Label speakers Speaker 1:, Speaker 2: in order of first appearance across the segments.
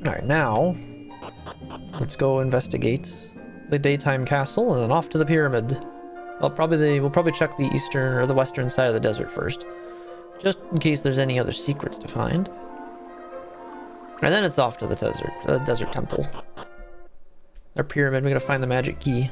Speaker 1: Alright, now let's go investigate the daytime castle and then off to the pyramid. Well, we'll probably check the eastern or the western side of the desert first, just in case there's any other secrets to find. And then it's off to the desert temple. Our pyramid, we're gonna find the magic key.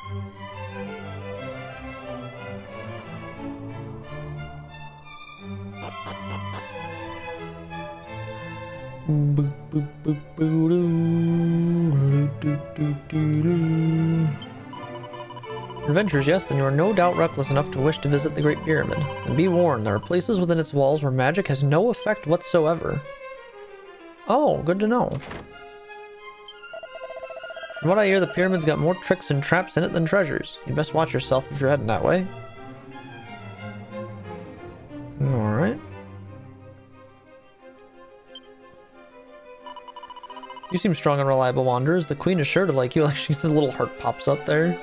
Speaker 1: Adventures, yes, then you are no doubt reckless enough to wish to visit the Great Pyramid. And be warned, there are places within its walls where magic has no effect whatsoever. Oh, good to know. From what I hear, the pyramid's got more tricks and traps in it than treasures. You'd best watch yourself if you're heading that way. Alright. You seem strong and reliable wanderers. The queen is sure to like you. Like, she's a little heart pops up there.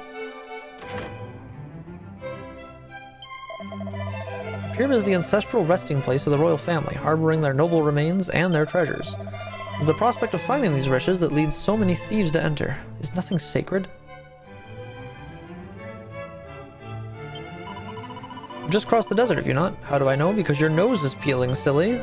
Speaker 1: The pyramid is the ancestral resting place of the royal family, harboring their noble remains and their treasures. It's the prospect of finding these riches that leads so many thieves to enter. Is nothing sacred? You've just crossed the desert, have you not? How do I know? Because your nose is peeling, silly.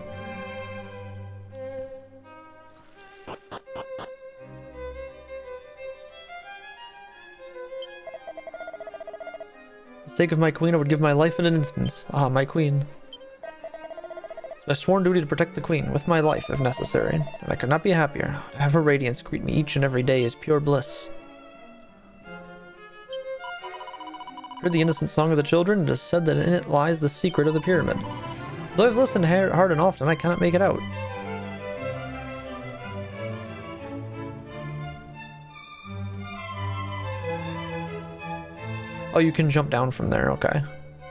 Speaker 1: For the sake of my queen, I would give my life in an instant. Ah, my queen. It's my sworn duty to protect the queen, with my life if necessary, and I could not be happier. To have her radiance greet me each and every day is pure bliss. Heard the innocent song of the children, it is said that in it lies the secret of the pyramid. Though I've listened hard and often, I cannot make it out. Oh, you can jump down from there, okay.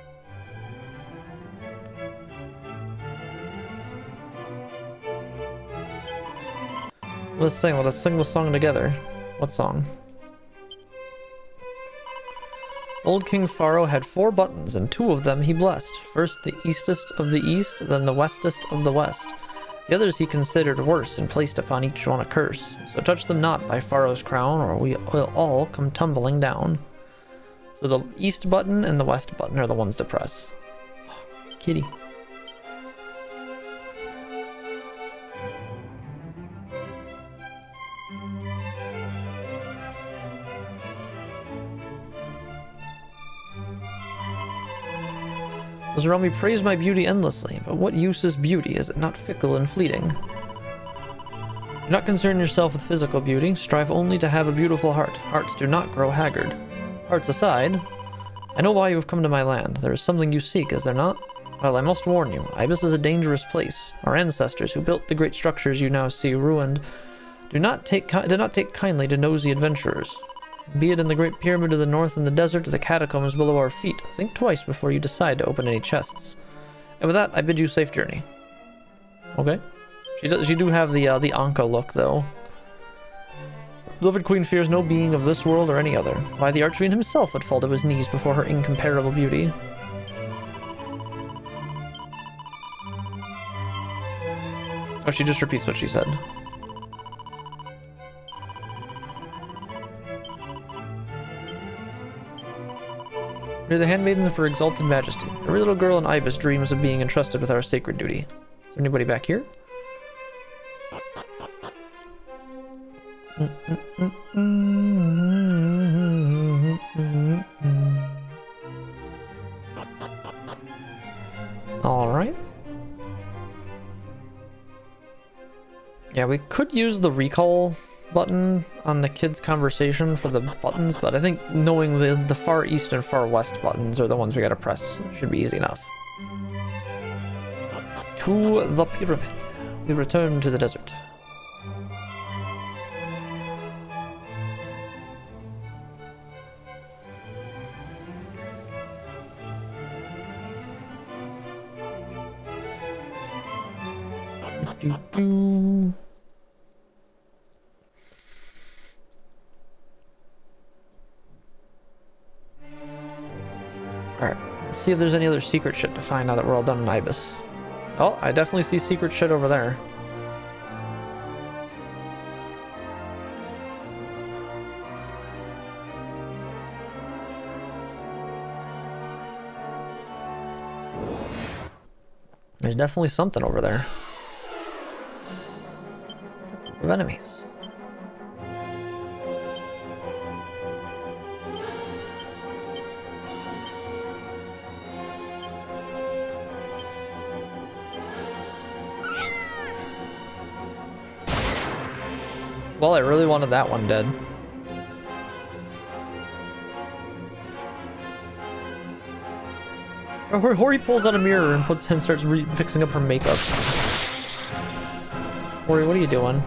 Speaker 1: Let's sing the song together. What song? Old King Pharaoh had 4 buttons, and 2 of them he blessed. First the eastest of the east, then the westest of the west. The others he considered worse, and placed upon each one a curse. So touch them not by Pharaoh's crown, or we will all come tumbling down. So the east button and the west button are the ones to press. Kitty. Those around me praise my beauty endlessly, but what use is beauty? Is it not fickle and fleeting? Do not concern yourself with physical beauty. Strive only to have a beautiful heart. Hearts do not grow haggard. Hearts aside, I know why you have come to my land. There is something you seek, is there not? Well, I must warn you, Ibis is a dangerous place. Our ancestors, who built the great structures you now see ruined, did not take kindly to nosy adventurers. Be it in the Great Pyramid to the north in the desert or the catacombs below our feet, think twice before you decide to open any chests. And with that, I bid you safe journey. Okay. She do have the Anka look, though. Beloved Queen fears no being of this world or any other. Why, the Archfiend himself would fall to his knees before her incomparable beauty. Oh, she just repeats what she said. We are the handmaidens of her exalted majesty. Every little girl in Ibis dreams of being entrusted with our sacred duty. Is there anybody back here? Alright. Yeah, we could use the recall button on the kids' conversation for the buttons, but I think knowing the far east and far west buttons are the ones we gotta press. Should be easy enough. To the pyramid. We return to the desert. Alright, let's see if there's any other secret shit to find now that we're all done in Ibis. Oh, I definitely see secret shit over there. There's definitely something over there. A group of enemies. Well, I really wanted that one dead. Hori pulls out a mirror and starts fixing up her makeup. Hori, what are you doing?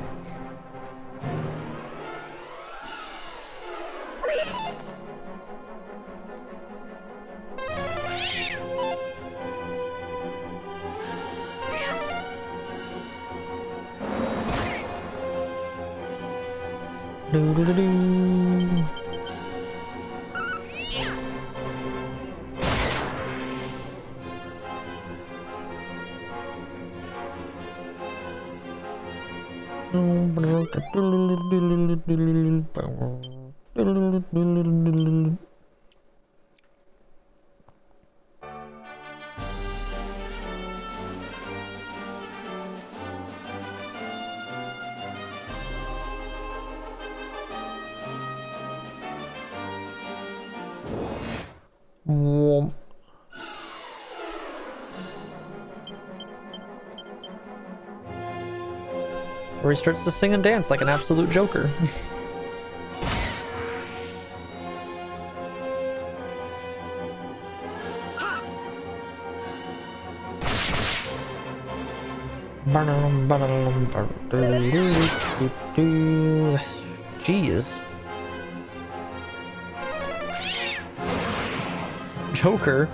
Speaker 1: Where he starts to sing and dance like an absolute joker. Jeez. Joker.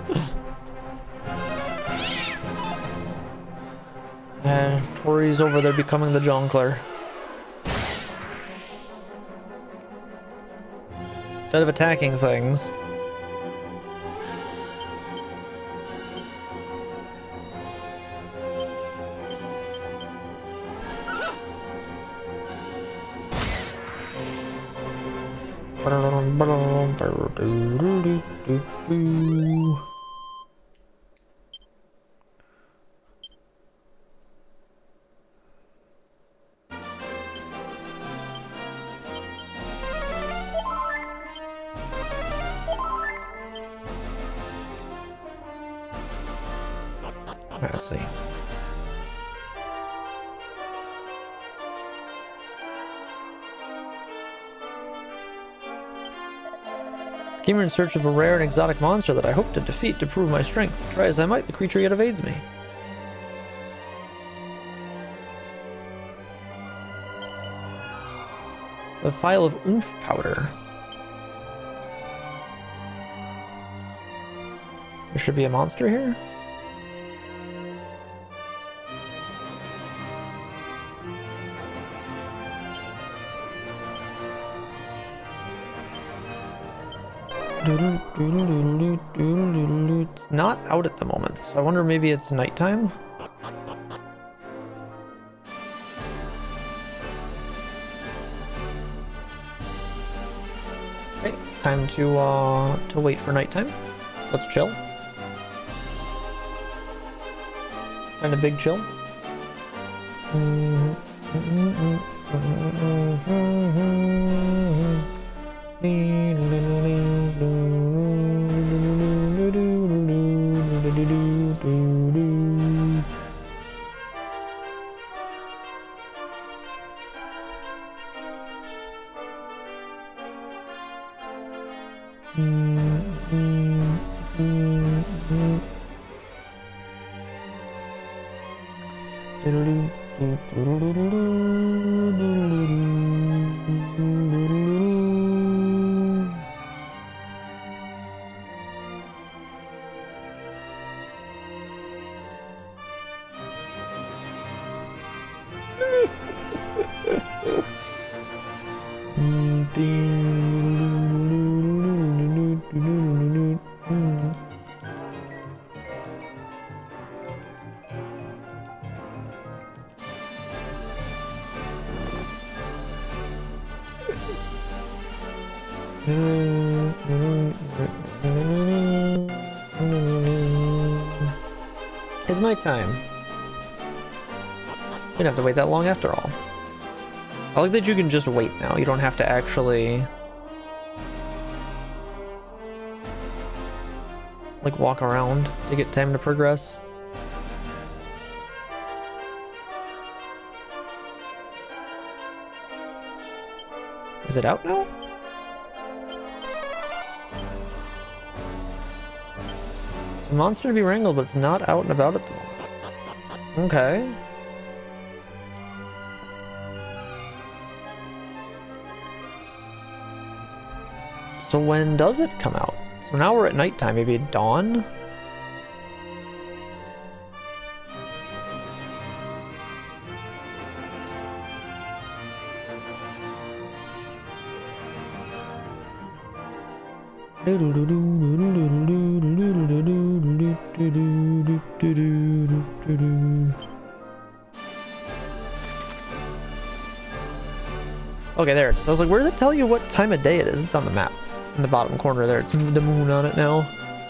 Speaker 1: And Hori's over there becoming the jongleur. Instead of attacking things. Let's see. Came here in search of a rare and exotic monster that I hope to defeat to prove my strength. Try as I might, the creature yet evades me. A phial of oomph powder. There should be a monster here? It's not out at the moment, so I wonder maybe it's nighttime? Okay, time to wait for nighttime. Let's chill. Kind of big chill. is nighttime. You didn't have to wait that long after all. I like that you can just wait now. You don't have to actually... like, walk around to get time to progress. Is it out now? It's a monster to be wrangled, but it's not out and about at the moment. Okay. So when does it come out? So now we're at nighttime, maybe at dawn? Okay, there. I was like, where does it tell you what time of day it is? It's on the map. In the bottom corner there. It's the moon on it now.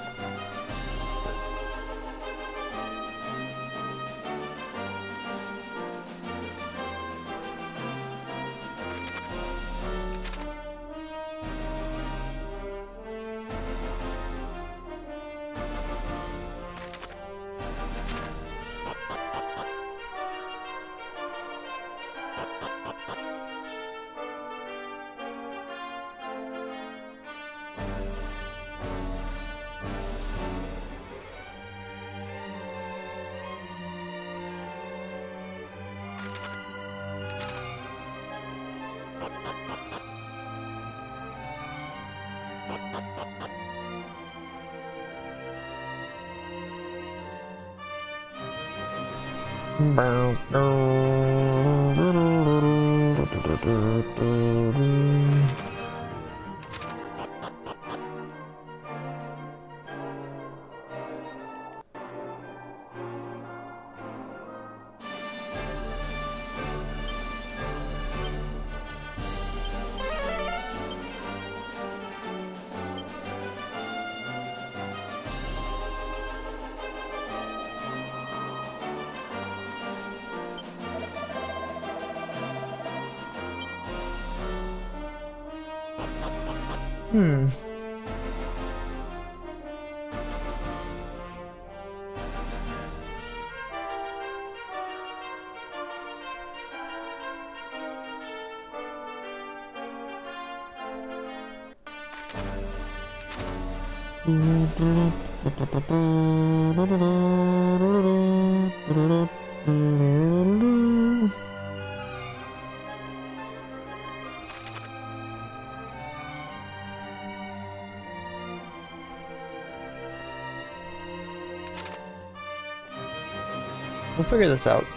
Speaker 1: We'll figure this out.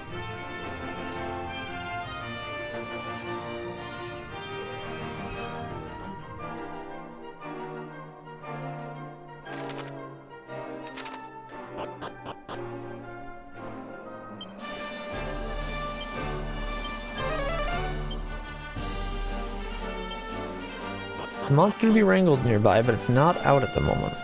Speaker 1: A monster to be wrangled nearby, but it's not out at the moment.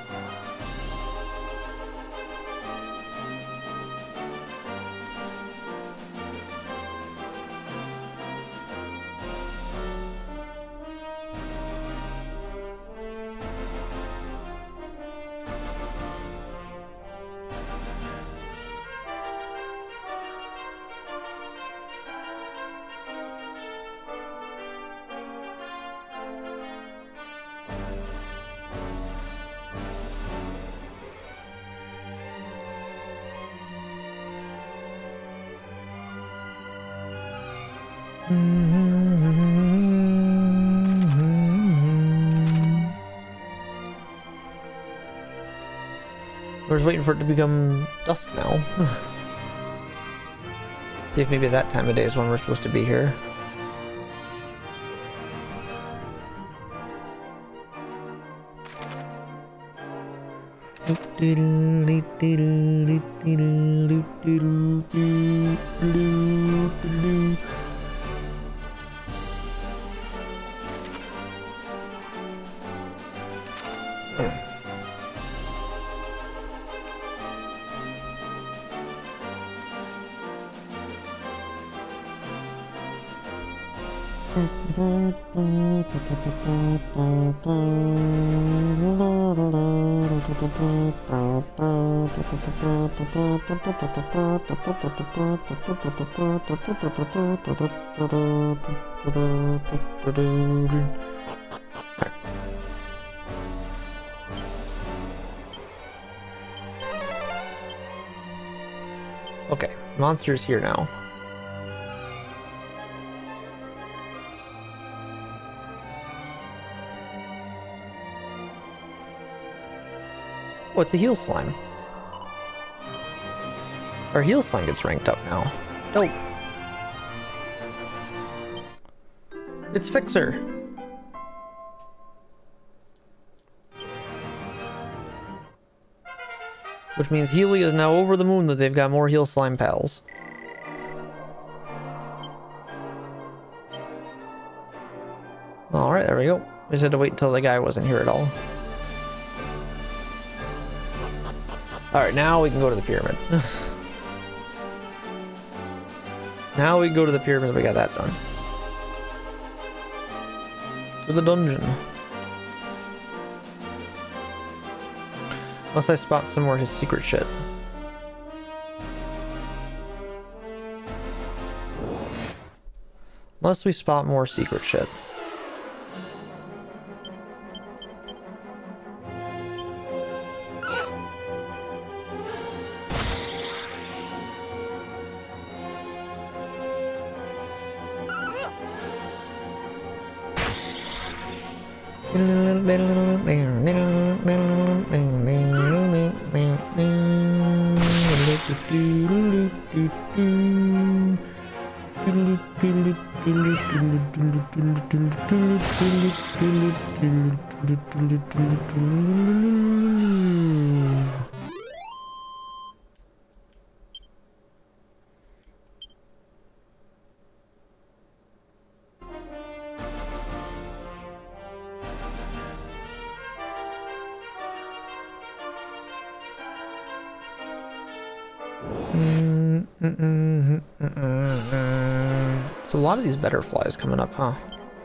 Speaker 1: We're just waiting for it to become dusk now. See if maybe that time of day is when we're supposed to be here. Okay, monster's here now. Oh, it's a heal slime. Our heal slime gets ranked up now. Dope. It's Fixer. Which means Healy is now over the moon that they've got more heal slime pals. Alright, there we go. We just had to wait until the guy wasn't here at all. Alright, now we can go to the pyramid. Now we go to the pyramid, we got that done. To the dungeon. Unless I spot some more of his secret shit. Unless we spot more secret shit. So a lot of these butterflies coming up, huh?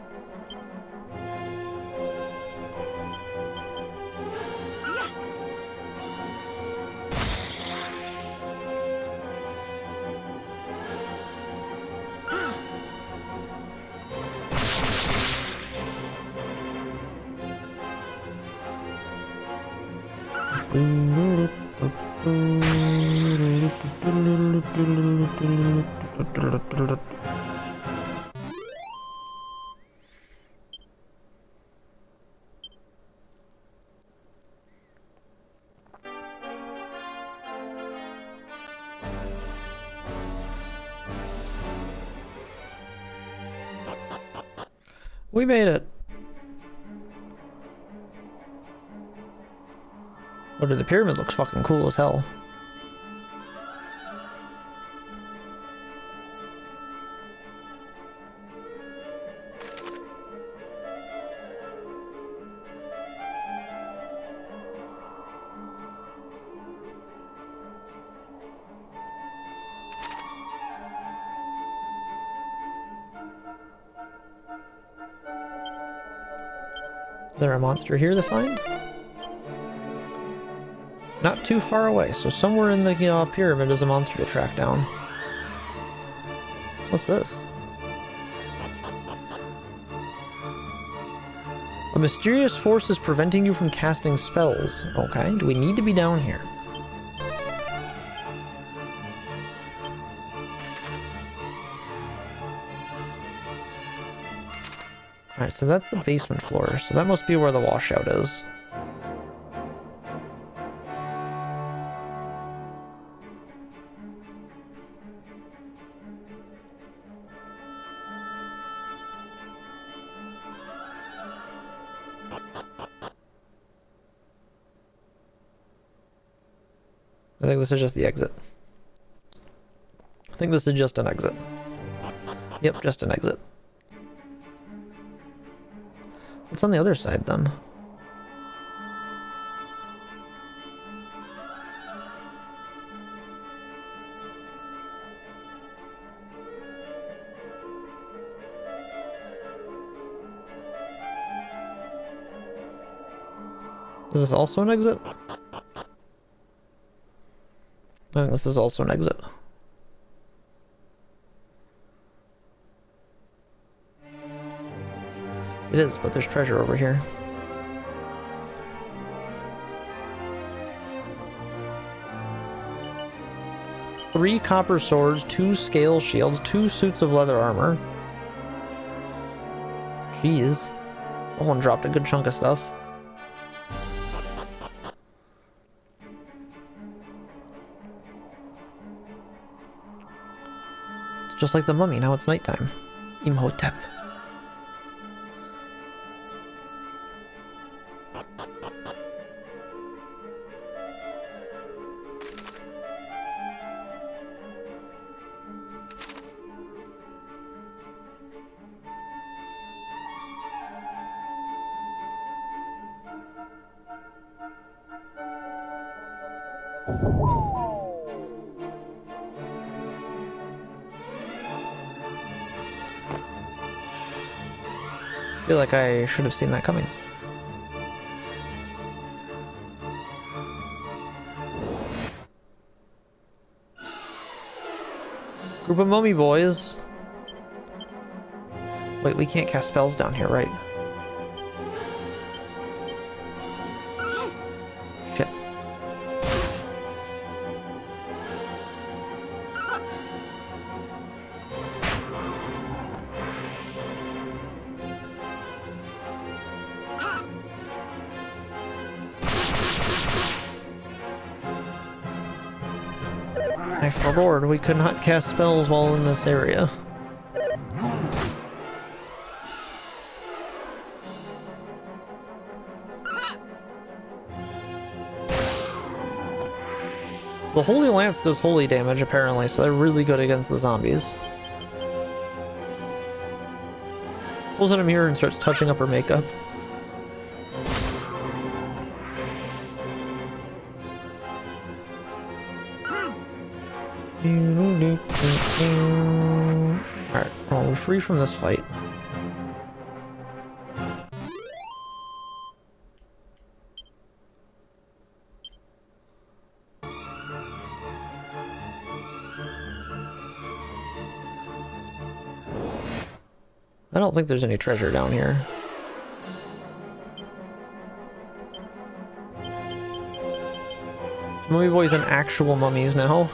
Speaker 1: We made it. Oh, dude, the pyramid looks fucking cool as hell. Is there a monster here to find? Not too far away, so somewhere in the pyramid is a monster to track down. What's this? A mysterious force is preventing you from casting spells. Okay, do we need to be down here? Alright, so that's the basement floor, so that must be where the washout is. I think this is just the exit. I think this is just an exit. Yep, just an exit. What's on the other side then? Is this also an exit? I think this is also an exit. It is, but there's treasure over here. Three copper swords, 2 scale shields, 2 suits of leather armor. Jeez. Someone dropped a good chunk of stuff. It's just like the mummy, now it's nighttime. Imhotep. I feel like I should have seen that coming. Group of mummy boys. Wait, we can't cast spells down here, right? Shit. I forgot we could not cast spells while in this area. The Holy Lance does holy damage, apparently, so they're really good against the zombies. Pulls in a mirror and starts touching up her makeup. Alright, well, we're free from this fight. I don't think there's any treasure down here. Mummy boys and actual mummies now.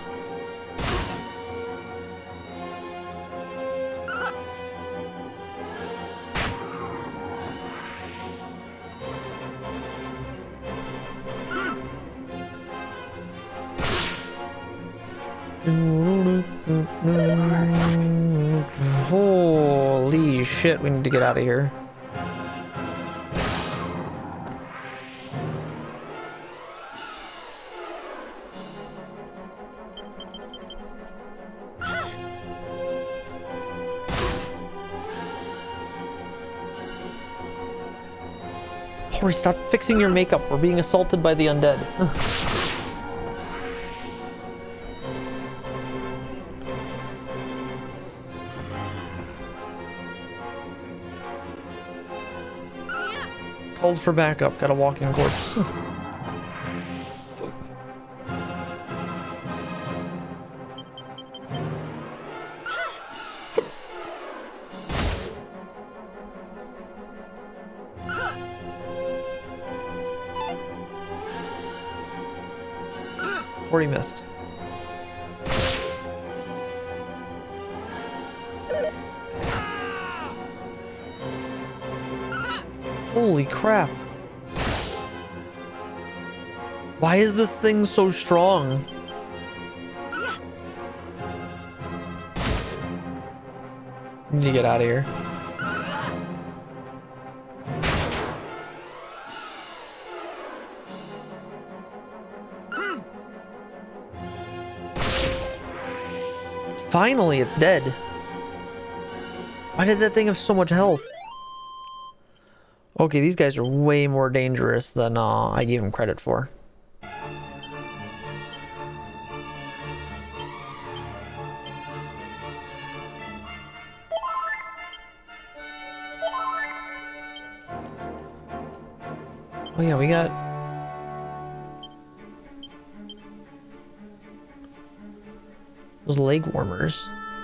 Speaker 1: Holy shit, we need to get out of here. Hori, stop fixing your makeup. We're being assaulted by the undead. Called for backup. Got a walking corpse. Already missed. Holy crap. Why is this thing so strong? I need to get out of here. Finally, it's dead. Why did that thing have so much health? Okay, these guys are way more dangerous than I gave them credit for. Oh yeah, we got Those leg warmers.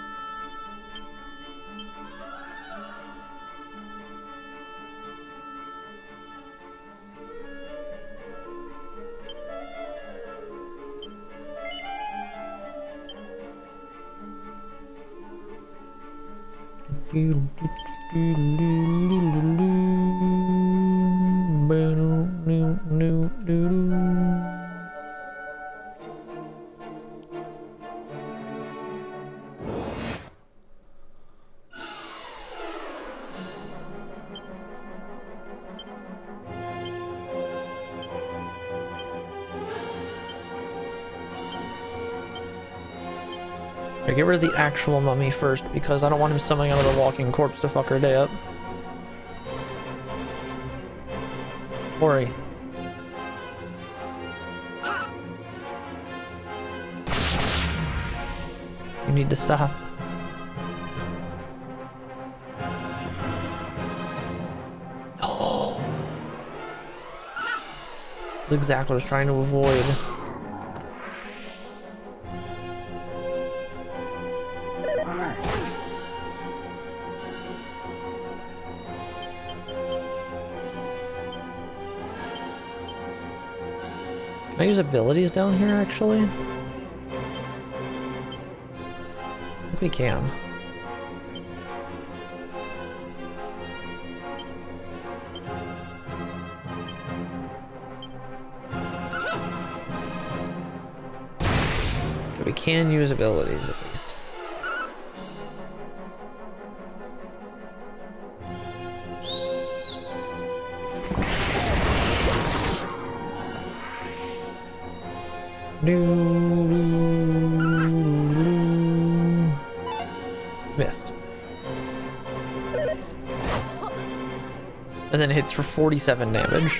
Speaker 1: Get rid of the actual mummy first, because I don't want him summoning another walking corpse to fuck her day up. Ori. You need to stop. Oh. That's exactly what I was trying to avoid. Can I use abilities down here, actually? I think we can. Okay, we can use abilities, at least. Missed. And then it hits for 47 damage.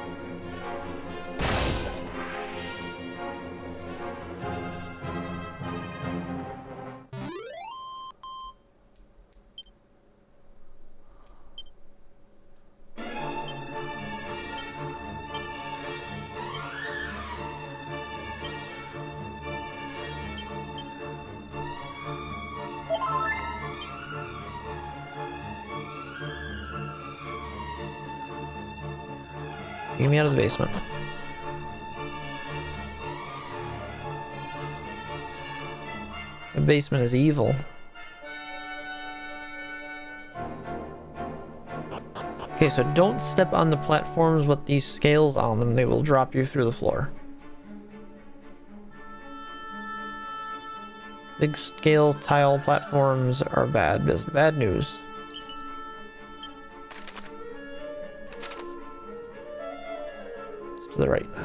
Speaker 1: Get me out of the basement. The basement is evil. Okay, so don't step on the platforms with these scales on them. They will drop you through the floor. Big scale tile platforms are bad news. To the right.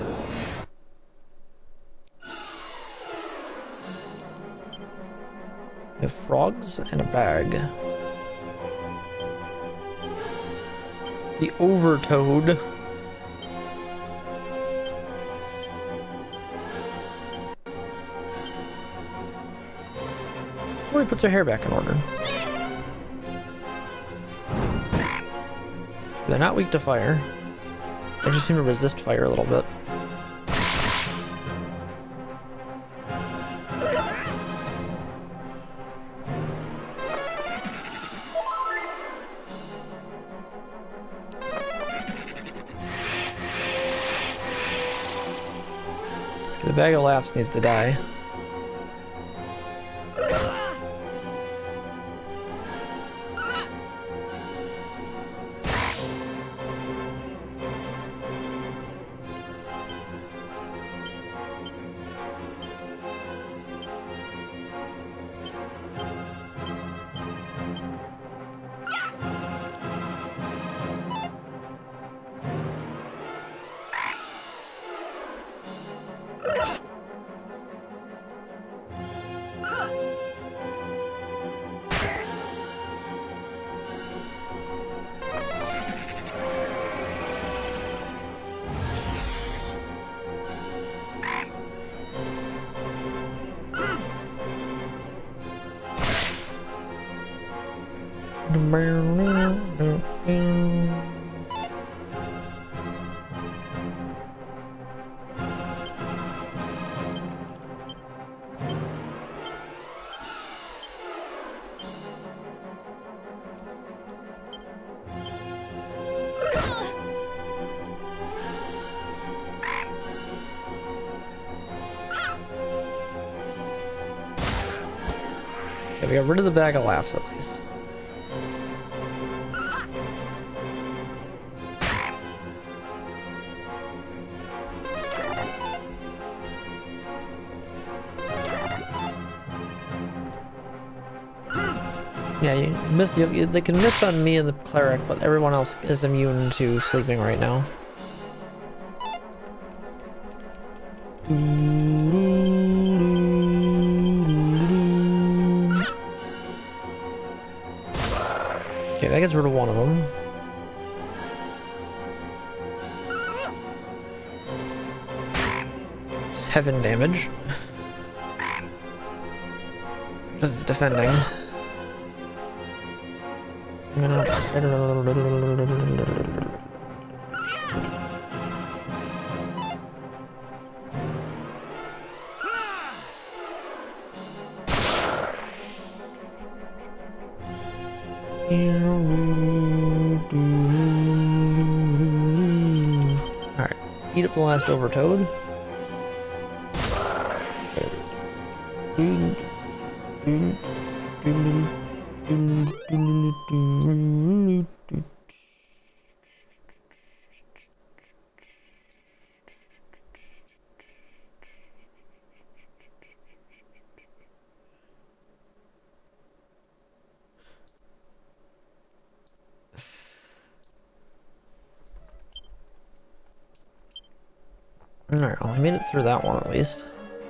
Speaker 1: We have frogs and a bag. The Overtoad. Or he puts her hair back in order. They're not weak to fire. They just seem to resist fire a little bit. The bag of laughs needs to die. Okay, we got rid of the bag of laughs at least. Yeah, they can miss on me and the cleric, but everyone else is immune to sleeping right now. Okay, that gets rid of one of them. Seven damage. Because it's defending. Alright, eat up the last Overtoad. Alright, well, I made it through that one at least.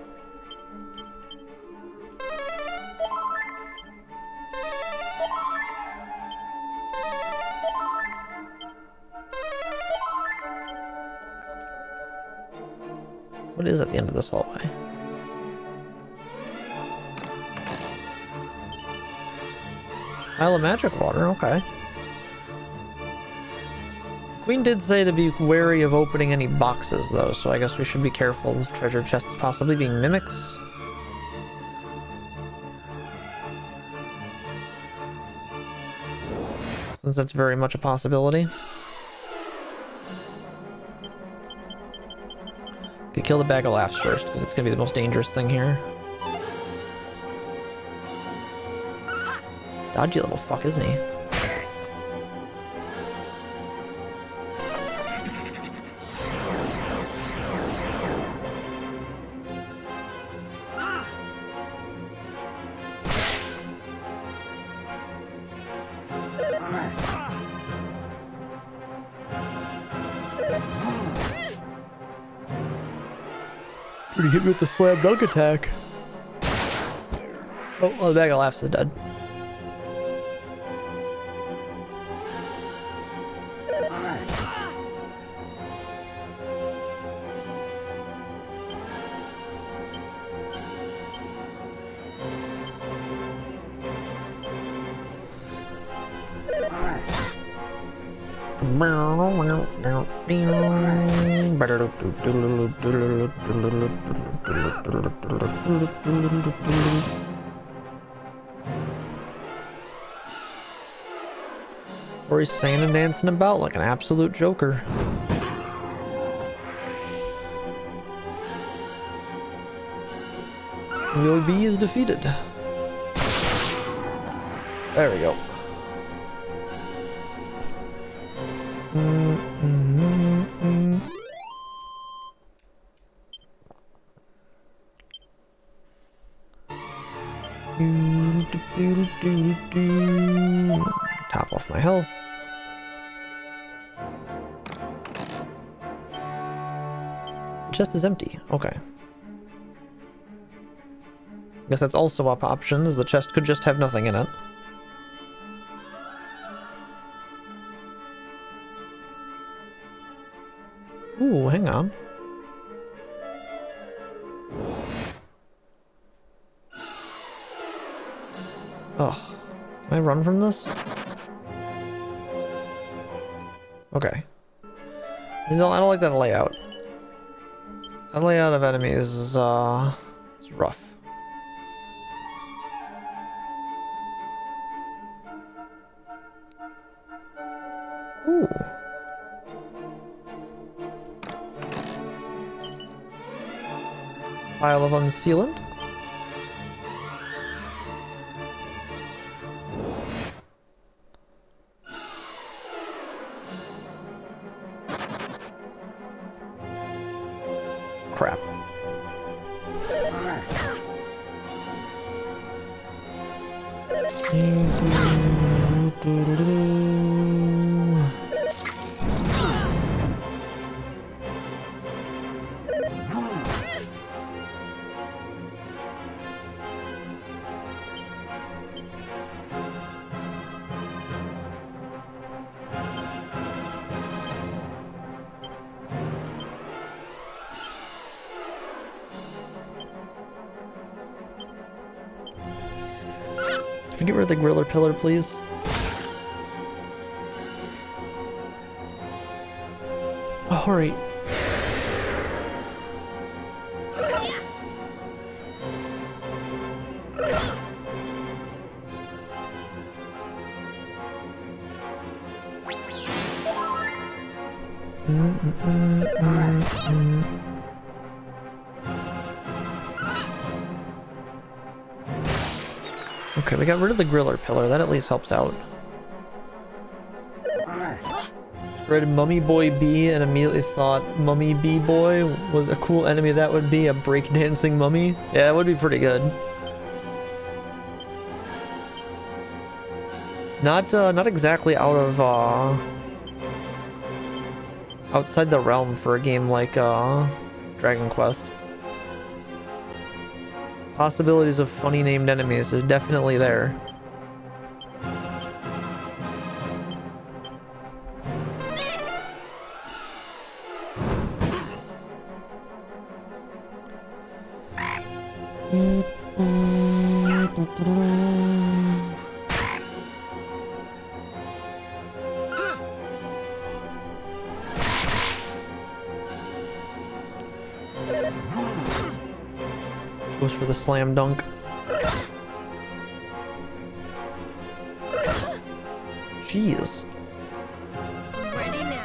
Speaker 1: What is at the end of this hallway? Pile of magic water, okay. Queen did say to be wary of opening any boxes, though, so I guess we should be careful of treasure chests possibly being mimics. Since that's very much a possibility. Could kill the bag of laughs first, because it's going to be the most dangerous thing here. Dodgy little fuck, isn't he? Pretty hit me with the slam dunk attack. Oh, well, the bag of laughs is dead. Or he's singing and dancing about like an absolute joker. Your B is defeated. There we go. Top off my health. Chest is empty. Okay. Guess that's also up options. The chest could just have nothing in it. Ooh, hang on. Oh, can I run from this? Okay. I don't like that layout. That layout of enemies is rough. Ooh. Pile of unsealant. Can you get rid of the griller pillar, please? Oh, alright. Okay, we got rid of the griller pillar. That at least helps out. Read Mummy Boy B and immediately thought Mummy B Boy was a cool enemy. That would be a breakdancing mummy. Yeah, it would be pretty good. Not exactly out of outside the realm for a game like Dragon Quest. Possibilities of funny named enemies is definitely there. Goes for the slam dunk. Jeez.
Speaker 2: Ready now.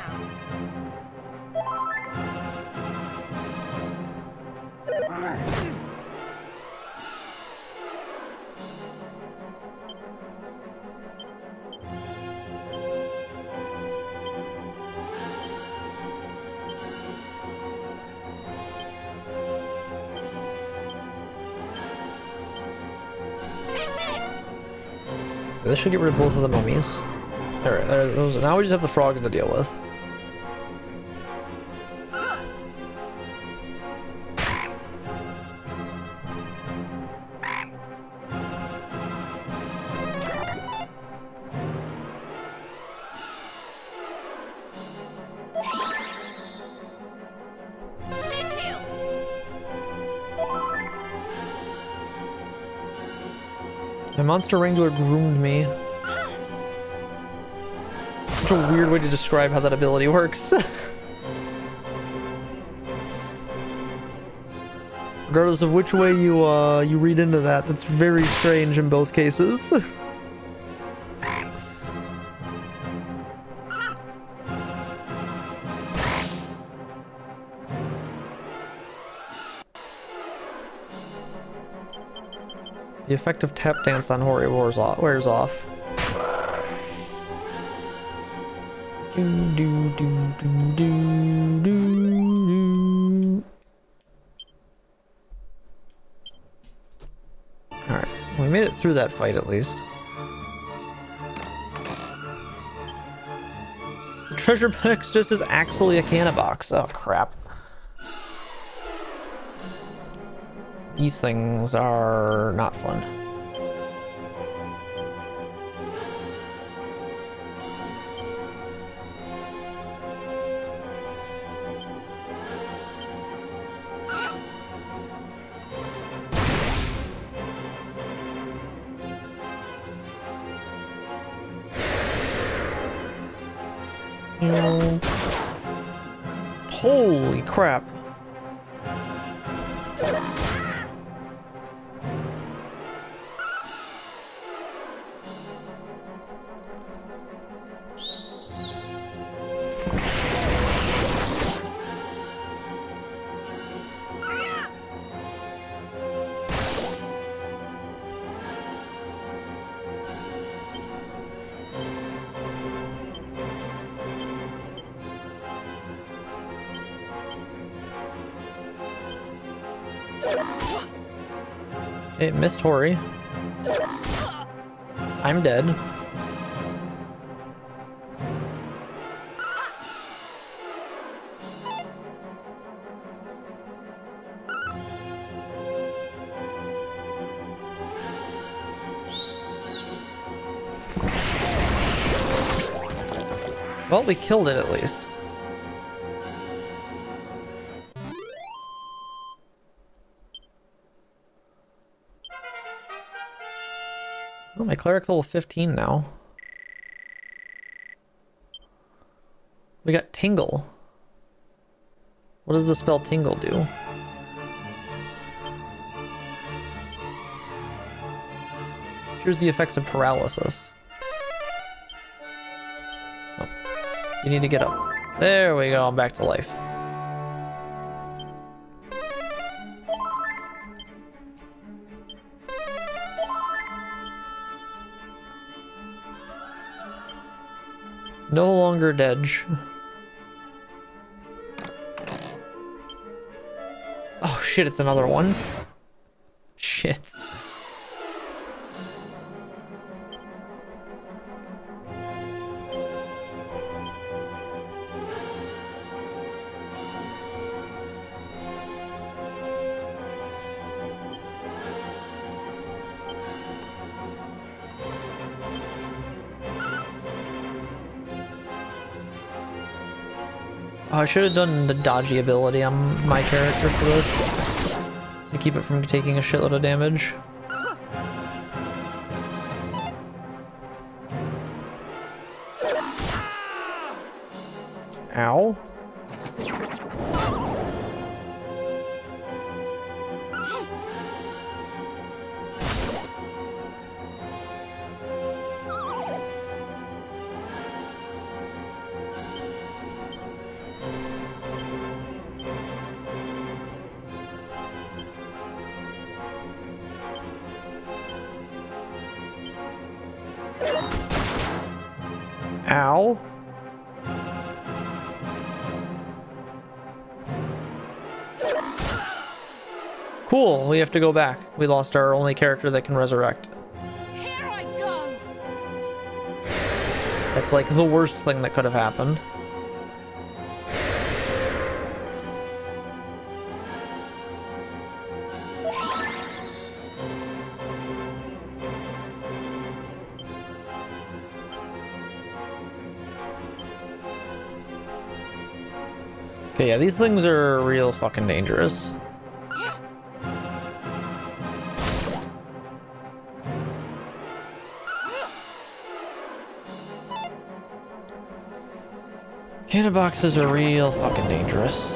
Speaker 1: This should get rid of both of the mummies. Alright, those. Now we just have the frogs to deal with. My monster wrangler groomed me. Such a weird way to describe how that ability works. Regardless of which way you read into that, that's very strange in both cases. The effect of tap dance on Hori wears off. Alright, we made it through that fight at least. The treasure box just is actually a canna box. Oh crap. These things are not fun. Holy crap. It missed Hori. I'm dead. Well, we killed it at least. Oh, my cleric's level 15 now. We got Tingle. What does the spell Tingle do? Here's the effects of paralysis. Oh, you need to get up. There we go, I'm back to life. No longer Dedge. Oh shit, it's another one. Shit. Oh, I should have done the dodgy ability on my character for this, to keep it from taking a shitload of damage. Ow. Ow. Cool, we have to go back. We lost our only character that can resurrect.
Speaker 2: Here I go.
Speaker 1: That's like the worst thing that could have happened. Okay, yeah, these things are real fucking dangerous. Cannon boxes are real fucking dangerous.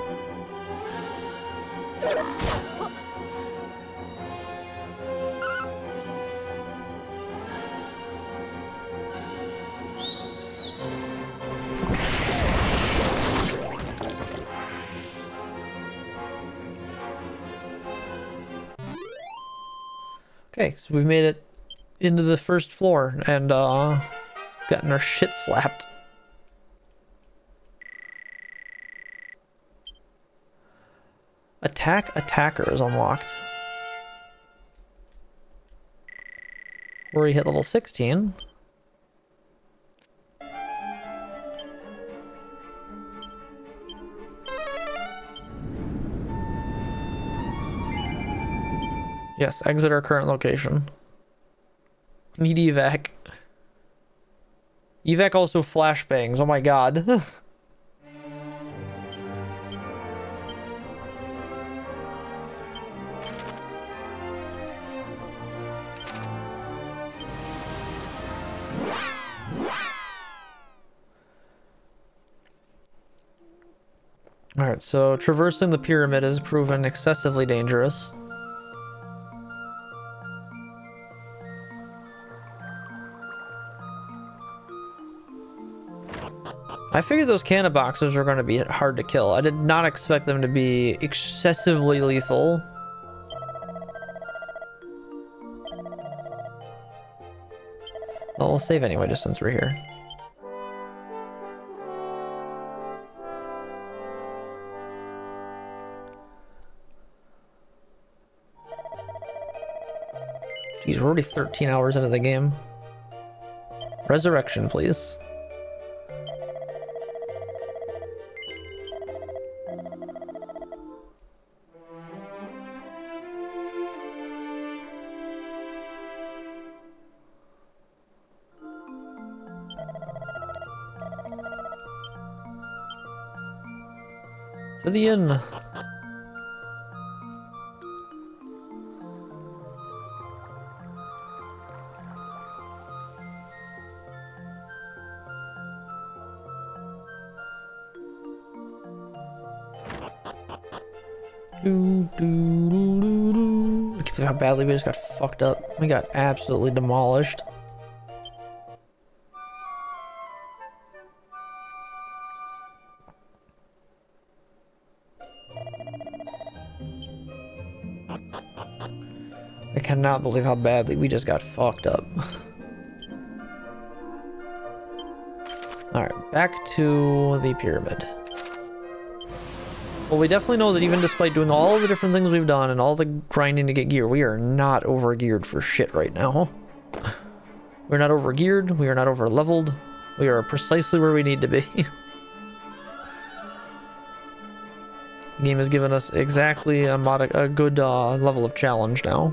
Speaker 1: Okay, so we've made it into the first floor and gotten our shit slapped. Attack attacker is unlocked. Hori hit level 16. Yes, exit our current location. Need evac. Evac also flashbangs, oh my god. Alright, so traversing the pyramid has proven excessively dangerous. I figured those cannon boxes were going to be hard to kill. I did not expect them to be excessively lethal. Well, we'll save anyway, just since we're here. Jeez, we're already 13 hours into the game. Resurrection, please. To the inn. Look at how badly we just got fucked up. We got absolutely demolished. I cannot believe how badly we just got fucked up. Alright, back to the pyramid. Well, we definitely know that even despite doing all the different things we've done and all the grinding to get gear, we are not over-geared for shit right now. We're not over-geared, we are not over-leveled, we are precisely where we need to be. The game has given us exactly a good level of challenge now.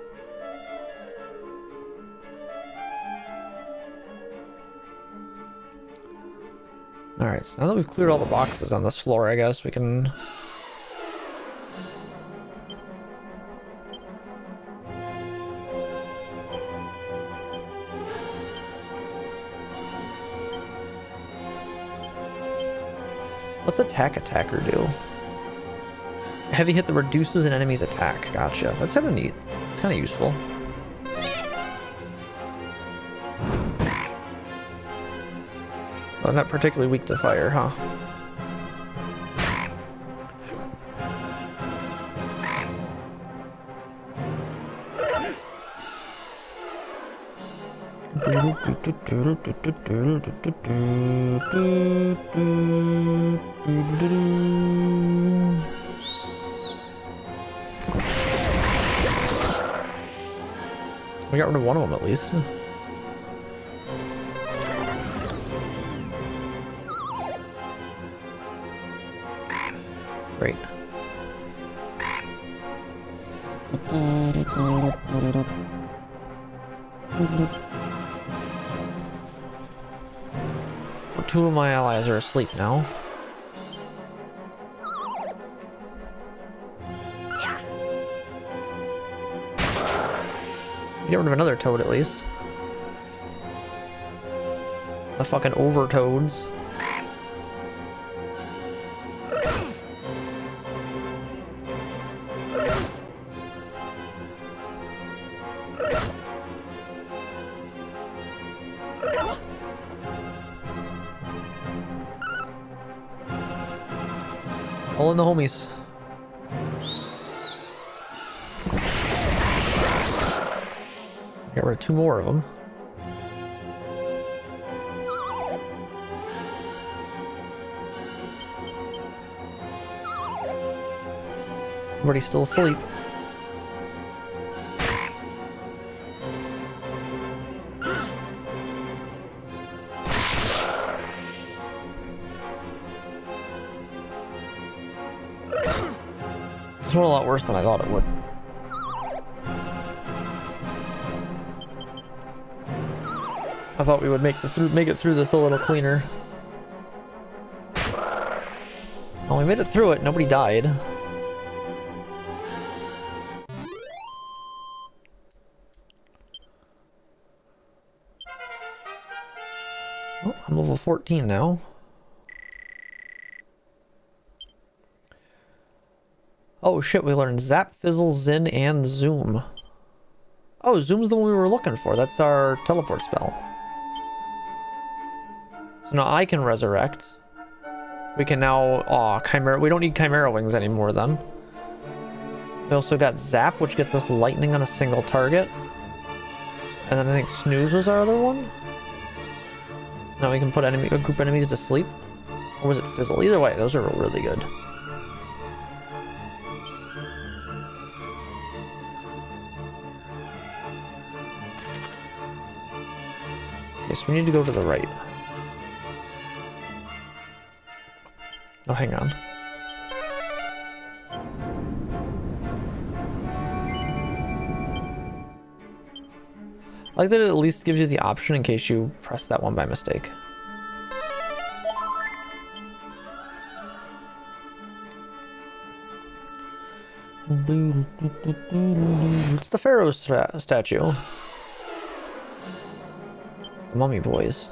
Speaker 1: Alright, so now that we've cleared all the boxes on this floor, I guess we can... What's attacker do? Heavy hit that reduces an enemy's attack. Gotcha. That's kind of neat. It's kind of useful. Well, not particularly weak to fire, huh? We got rid of one of them at least. Great. Two of my allies are asleep now. Get rid of another toad at least. The fucking overtoads. All in the homies. Got rid of two more of them. Everybody's still asleep. This went a lot worse than I thought it would. I thought we would make it through this a little cleaner. Well, we made it through it. Nobody died. Oh, I'm level 14 now. Oh shit, we learned Zap, Fizzle, Zin, and Zoom. Oh, Zoom's the one we were looking for. That's our teleport spell. So now I can resurrect. We can now... Aw, Chimera... We don't need Chimera Wings anymore then. We also got Zap, which gets us lightning on a single target. And then I think Snooze was our other one. Now we can put group enemies to sleep. Or was it Fizzle? Either way, those are really good. Okay, so we need to go to the right. Oh, hang on. I like that it at least gives you the option in case you press that one by mistake. It's the Pharaoh statue. It's the Mummy Boys.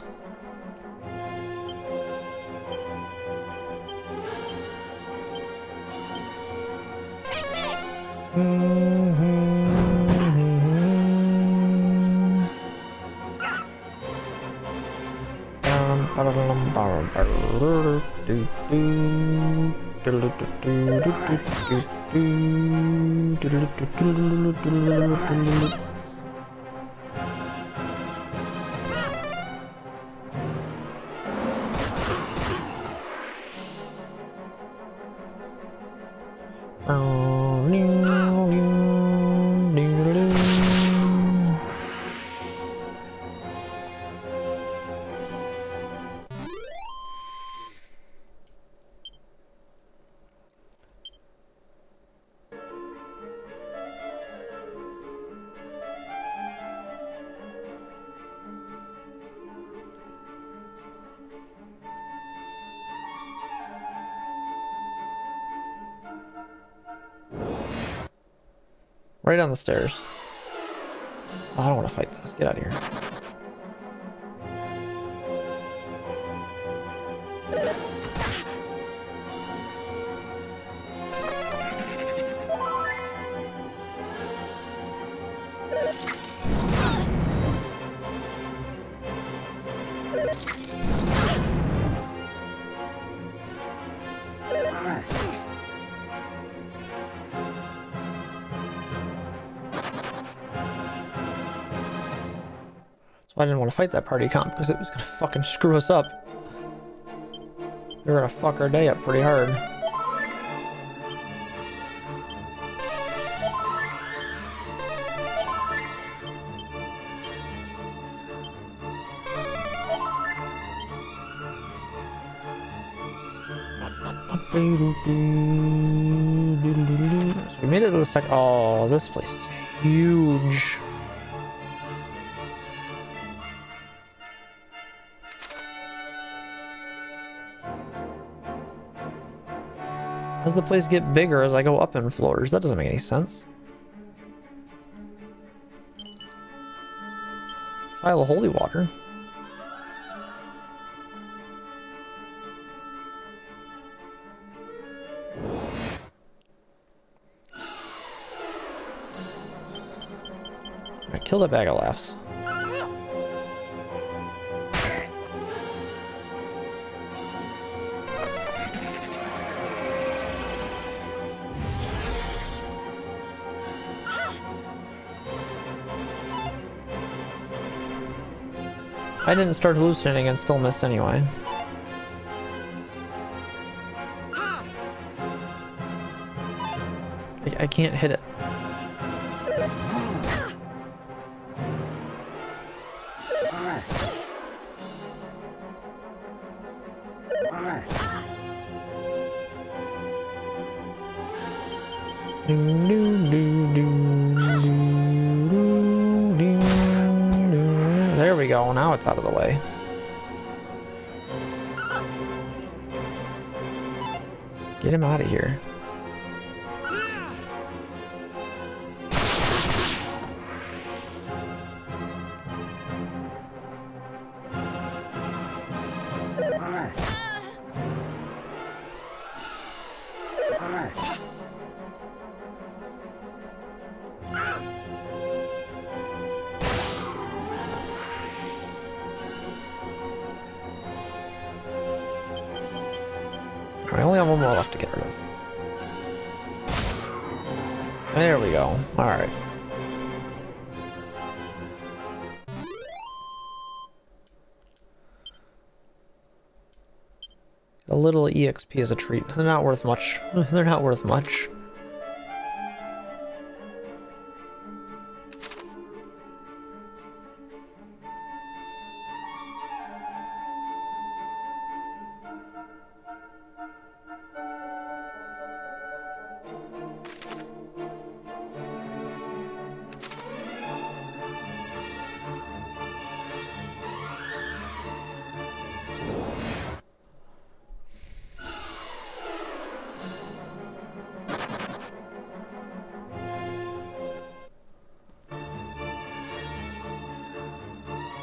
Speaker 1: Right on the stairs. Oh, I don't want to fight this. Get out of here. I didn't want to fight that party comp because it was gonna fucking screw us up. They're gonna fuck our day up pretty hard. So we made it to the second. Oh, this place is huge. As the place get bigger as I go up in floors? That doesn't make any sense. Vial of holy water. Alright, kill that bag of laughs. I didn't start hallucinating and still missed anyway. I can't hit it. There we go, now it's out of the way. Get him out of here. I only have one more left to get rid of. There we go. Alright. A little EXP is a treat. They're not worth much. They're not worth much.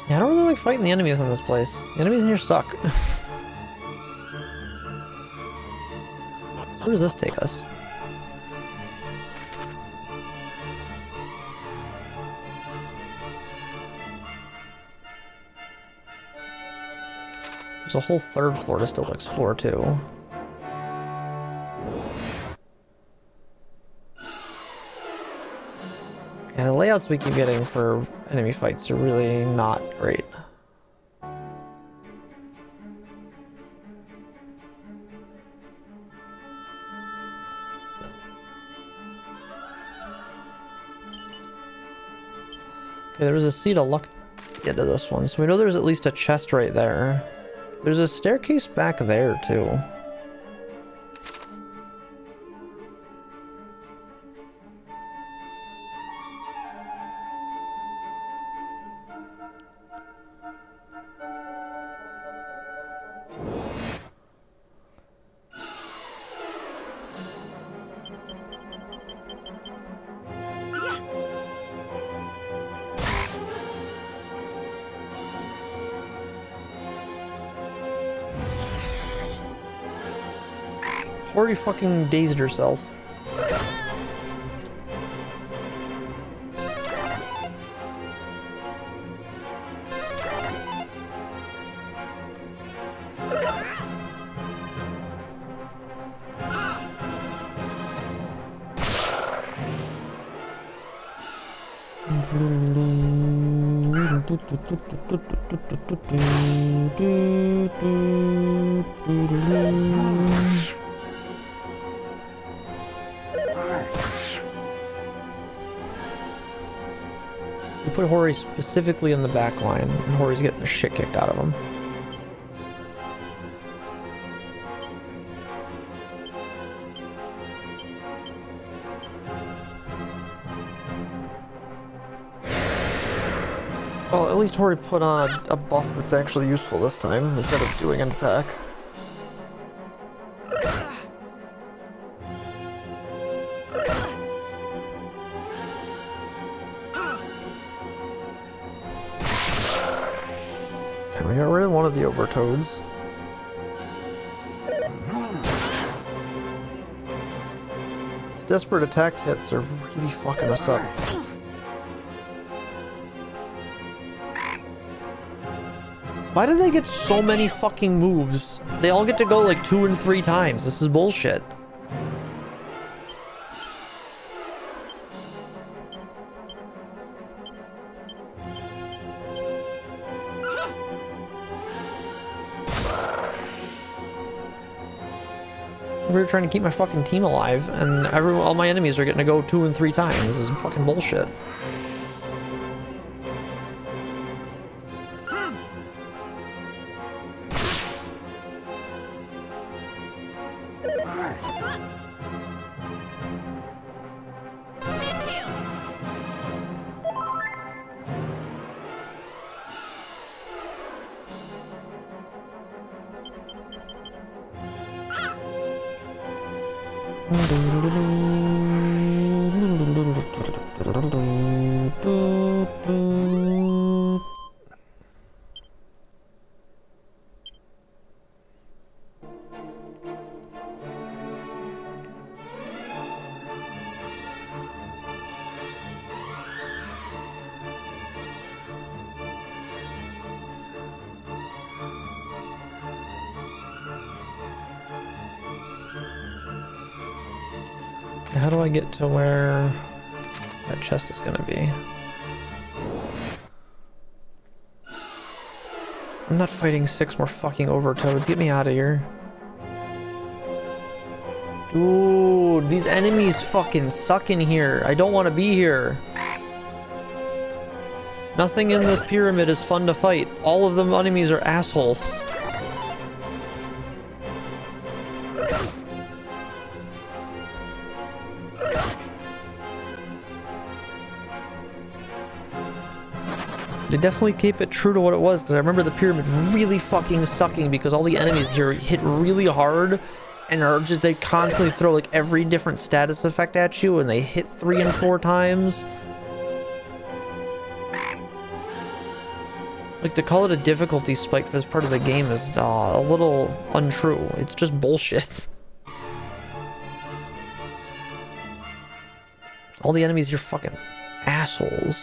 Speaker 1: Yeah, I don't really like fighting the enemies in this place. The enemies in here suck. Where does this take us? There's a whole third floor to still explore, too. Yeah, the layouts we keep getting for enemy fights are really not great. Okay, there was a seed of luck to get to this one, so we know there's at least a chest right there. There's a staircase back there, too. Already fucking dazed herself. We put Hori specifically in the back line, and Hori's getting the shit kicked out of him. Well, at least Hori put on a buff that's actually useful this time, instead of doing an attack. And we got rid of one of the Overtoads. These desperate attack hits are really fucking us up. Why do they get so many fucking moves? They all get to go like 2 and 3 times. This is bullshit. We were trying to keep my fucking team alive, and all my enemies are getting to go 2 and 3 times. This is fucking bullshit. How do I get to where that chest is gonna be? I'm not fighting 6 more fucking Overtoads. Get me out of here. Dude, these enemies fucking suck in here. I don't want to be here. Nothing in this pyramid is fun to fight. All of the enemies are assholes. They definitely keep it true to what it was, because I remember the pyramid really fucking sucking because all the enemies here hit really hard and are just, they constantly throw like every different status effect at you and they hit 3 and 4 times. Like, to call it a difficulty spike for this part of the game is a little untrue. It's just bullshit. All the enemies are fucking assholes.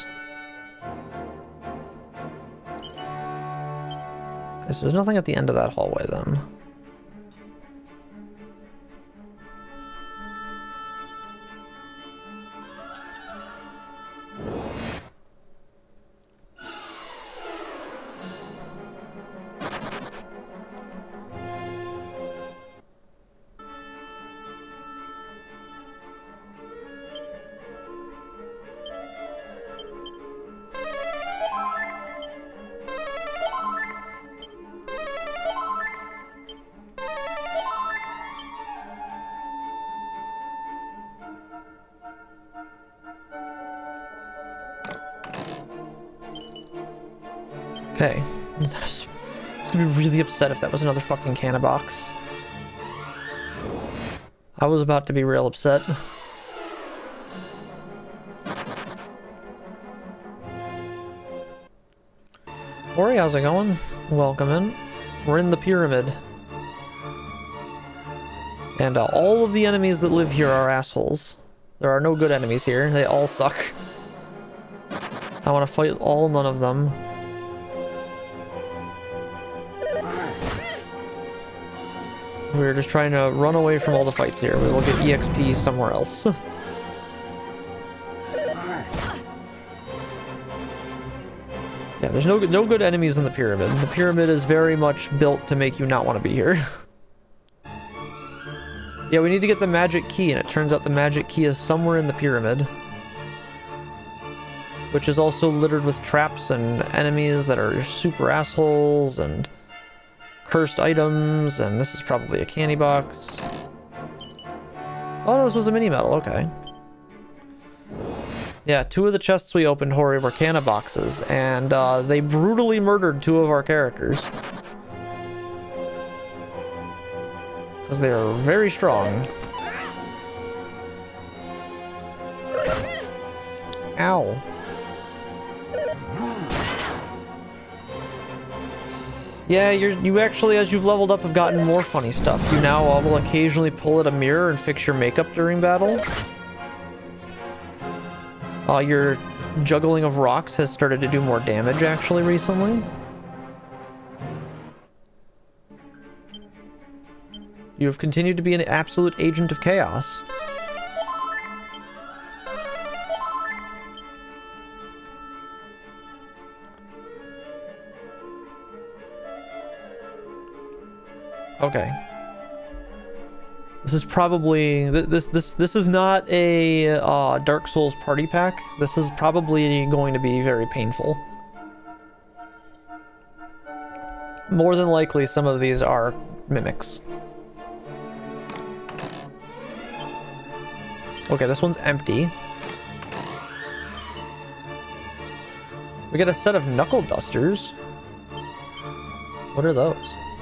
Speaker 1: Okay, so there's nothing at the end of that hallway then. Okay. I was gonna be really upset if that was another fucking canna box. I was about to be real upset. Ori, how's it going? Welcome in. We're in the pyramid. And all of the enemies that live here are assholes. There are no good enemies here. They all suck. I want to fight all, none of them. We're just trying to run away from all the fights here. We will get EXP somewhere else. Yeah, there's no good enemies in the pyramid. The pyramid is very much built to make you not want to be here. Yeah, we need to get the magic key, and it turns out the magic key is somewhere in the pyramid. Which is also littered with traps and enemies that are super assholes, and cursed items, and this is probably a candy box. Oh no, this was a mini medal, okay. Yeah, 2 of the chests we opened, Hori, were canna boxes, and they brutally murdered 2 of our characters. Because they are very strong. Ow. Yeah, you actually, as you've leveled up, have gotten more funny stuff. You now will occasionally pull at a mirror and fix your makeup during battle. Your juggling of rocks has started to do more damage, actually, recently. You have continued to be an absolute agent of chaos. Okay. This is probably this is not a Dark Souls party pack. This is probably going to be very painful. More than likely, some of these are mimics. Okay, this one's empty. We get a set of knuckle dusters. What are those?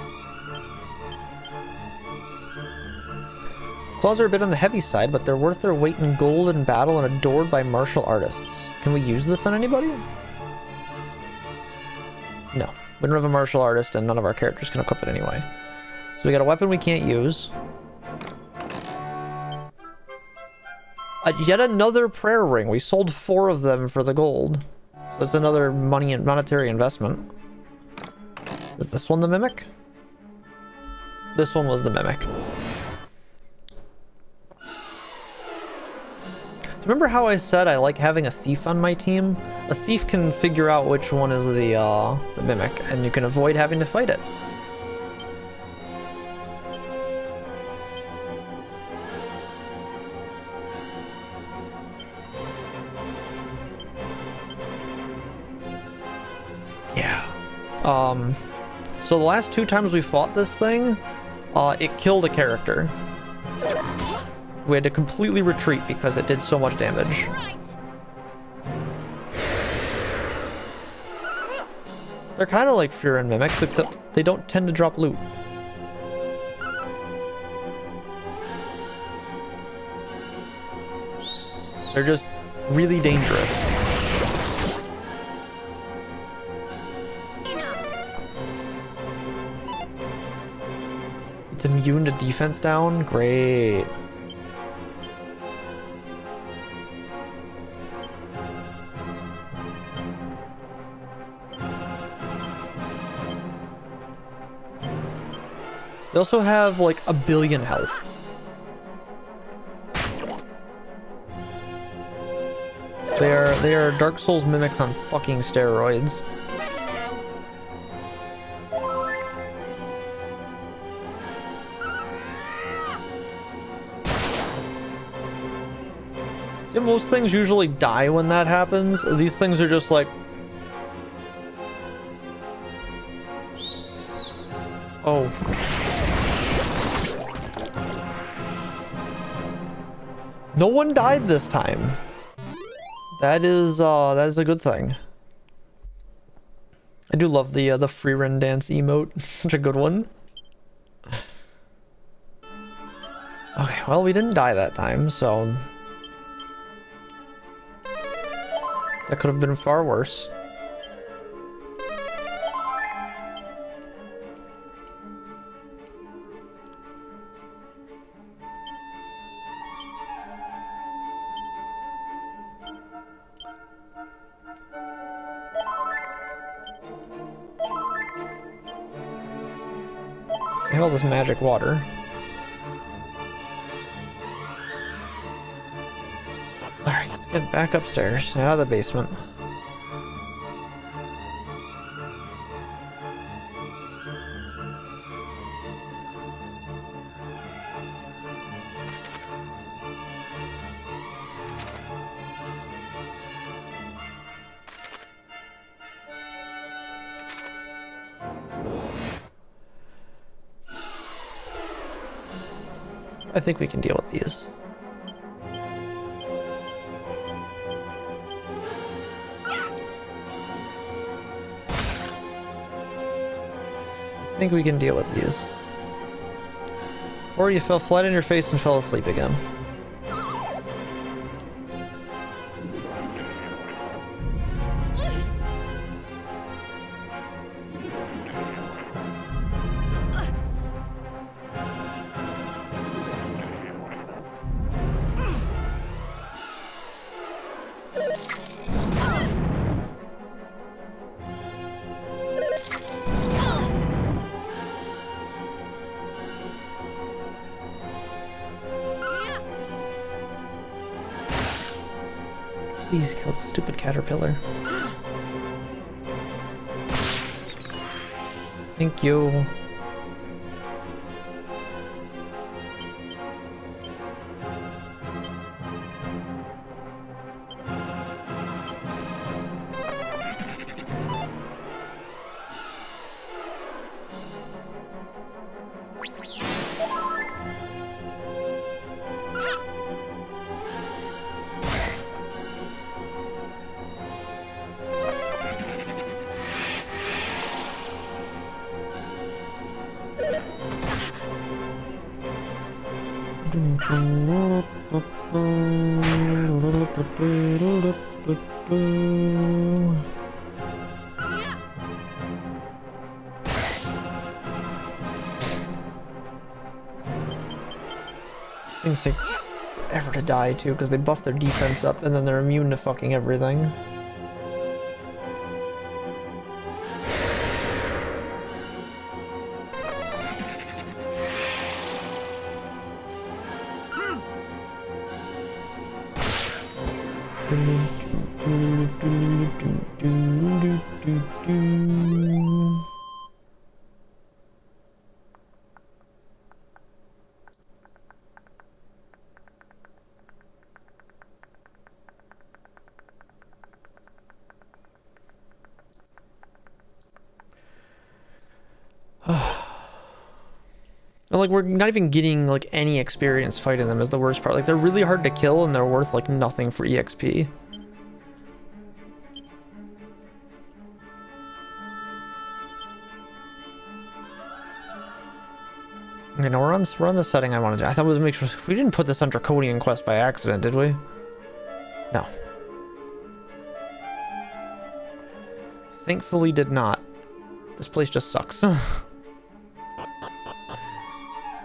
Speaker 1: Claws are a bit on the heavy side, but they're worth their weight in gold in battle and adored by martial artists. Can we use this on anybody? No. We don't have a martial artist, and none of our characters can equip it anyway. So we got a weapon we can't use. Yet another prayer ring. We sold 4 of them for the gold. So it's another monetary investment. Is this one the mimic? This one was the mimic. Remember how I said I like having a thief on my team? A thief can figure out which one is the mimic, and you can avoid having to fight it. Yeah. So the last 2 times we fought this thing, it killed a character. We had to completely retreat because it did so much damage.
Speaker 2: Right.
Speaker 1: They're kind of like Furin mimics, except they don't tend to drop loot. They're just really dangerous. It's immune to defense down? Great. They also have like 1 billion health. They are Dark Souls mimics on fucking steroids. Yeah, most things usually die when that happens. These things are just like... Oh. No one died this time. That is a good thing. I do love the Freerun dance emote. Such a good one. Okay, well, we didn't die that time, so that could have been far worse. And all this magic water. Alright, let's get back upstairs, out of the basement. I think we can deal with these. I think we can deal with these. Or you fell flat on your face and fell asleep again. Please kill the stupid caterpillar. Thank you. Things take forever to die too, because they buff their defense up and then they're immune to fucking everything. And like, we're not even getting like any experience fighting them is the worst part. Like, they're really hard to kill and they're worth like nothing for EXP. Okay, no, we're on the setting I wanted to. I thought it was make sure we didn't put this on Draconian Quest by accident, did we? No. Thankfully did not. This place just sucks.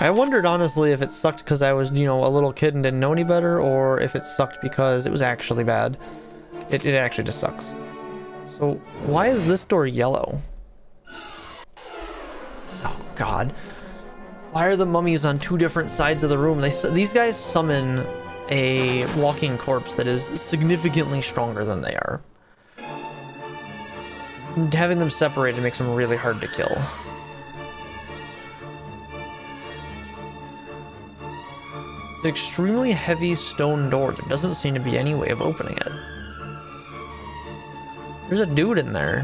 Speaker 1: I wondered honestly if it sucked because I was, you know, a little kid and didn't know any better, or if it sucked because it was actually bad. It actually just sucks. So why is this door yellow? Oh God. Why are the mummies on two different sides of the room? These guys summon a walking corpse that is significantly stronger than they are. And having them separated makes them really hard to kill. It's an extremely heavy stone door. There doesn't seem to be any way of opening it. There's a dude in there.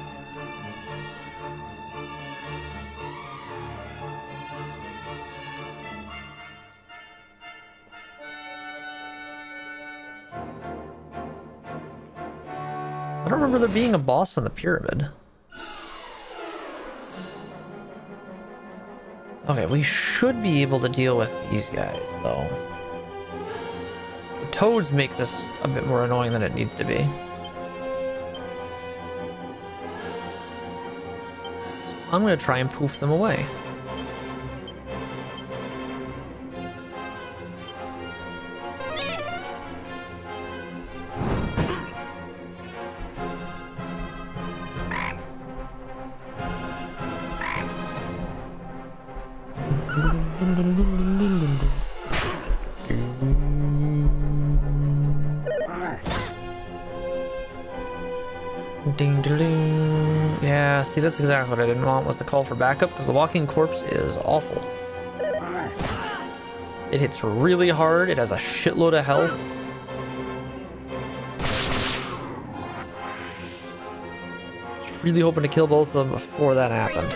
Speaker 1: I don't remember there being a boss in the pyramid. Okay, we should be able to deal with these guys, though. The toads make this a bit more annoying than it needs to be. I'm gonna try and poof them away. Ding, ding, ding. Yeah, see, that's exactly what I didn't want, was the call for backup, because the walking corpse is awful. It hits really hard, it has a shitload of health. Just really hoping to kill both of them before that happened.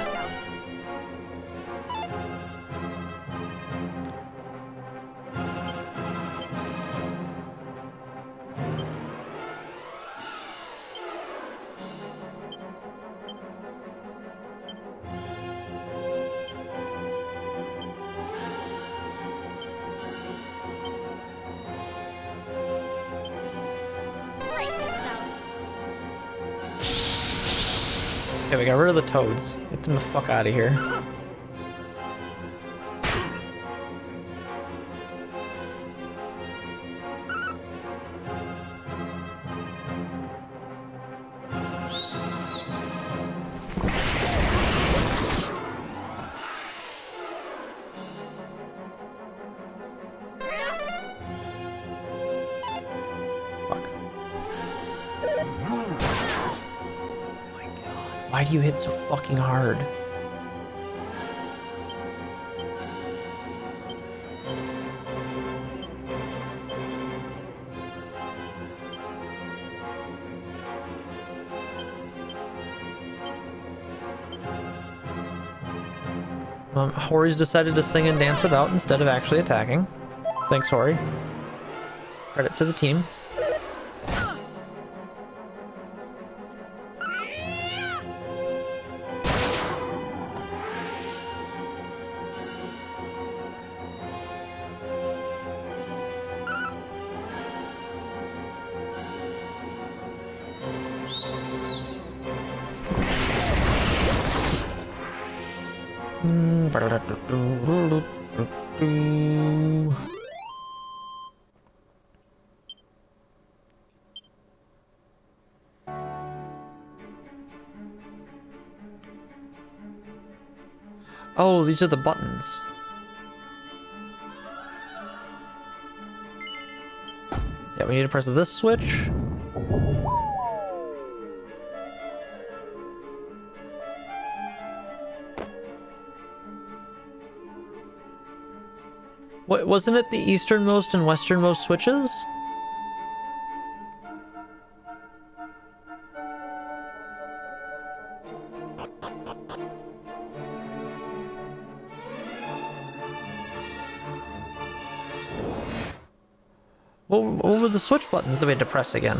Speaker 1: Okay, we got rid of the toads. Get them the fuck out of here. Why do you hit so fucking hard? Hori's decided to sing and dance about instead of actually attacking. Thanks, Hori. Credit to the team. Oh, these are the buttons. Yeah, we need to press this switch. What, wasn't it the easternmost and westernmost switches? What were the switch buttons that we had to press again?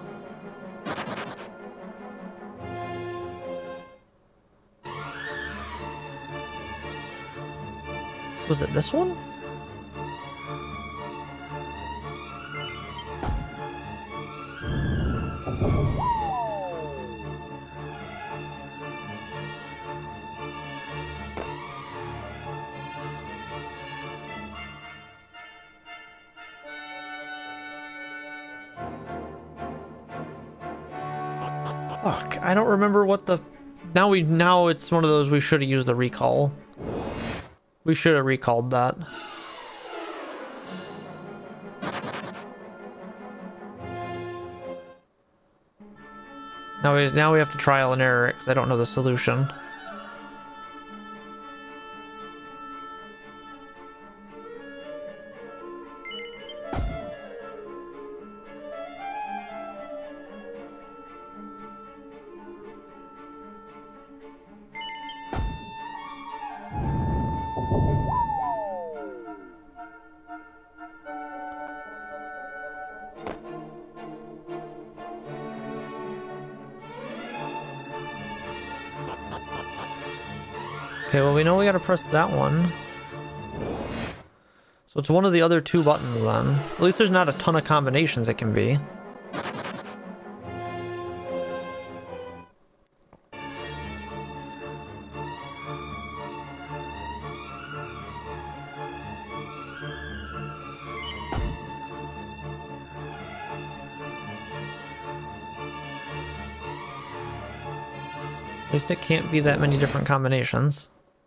Speaker 1: Was it this one? Fuck, I don't remember what the... Now it's one of those we should have used the recall. We should have recalled that. Now we have to trial and error it because I don't know the solution. Okay, well, we know we gotta press that one. So it's one of the other two buttons then. At least there's not a ton of combinations it can be. At least it can't be that many different combinations.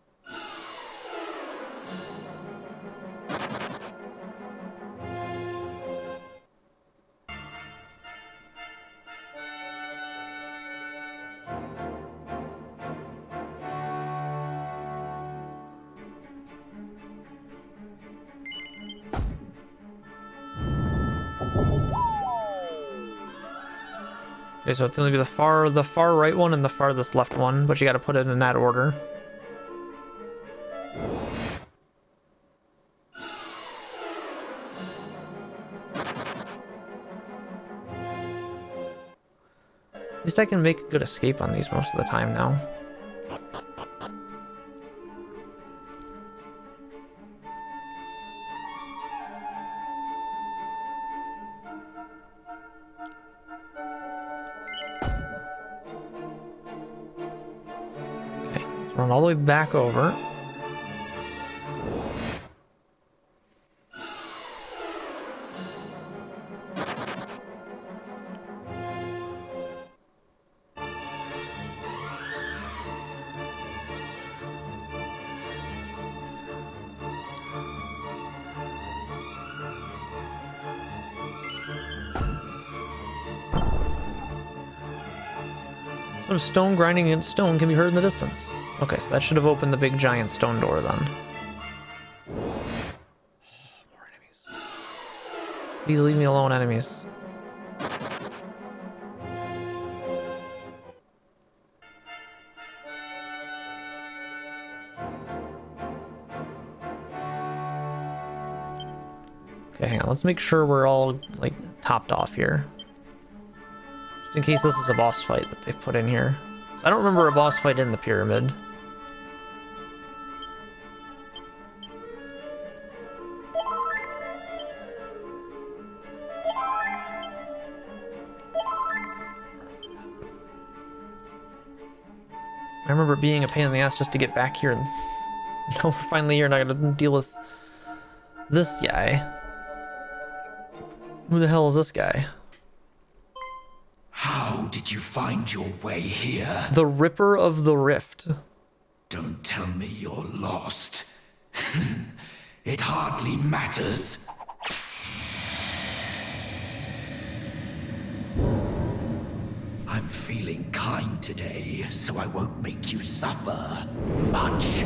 Speaker 1: Okay, so it's gonna be the far right one and the farthest left one, but you gotta put it in that order. At least I can make a good escape on these most of the time now. Run all the way back over. Some stone grinding against stone can be heard in the distance. Okay, so that should have opened the big giant stone door then. More enemies. Please leave me alone, enemies. Okay, hang on. Let's make sure we're all, like, topped off here. Just in case this is a boss fight that they've put in here. So I don't remember a boss fight in the pyramid. I remember it being a pain in the ass just to get back here, and now we're finally here and I gotta deal with this guy. Who the hell is this guy?
Speaker 3: How did you find your way here?
Speaker 1: The Ripper of the Rift.
Speaker 3: Don't tell me you're lost. It hardly matters. I'm feeling kind today, so I won't make you suffer much.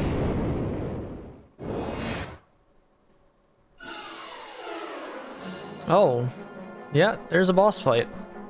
Speaker 1: Oh, yeah, there's a boss fight.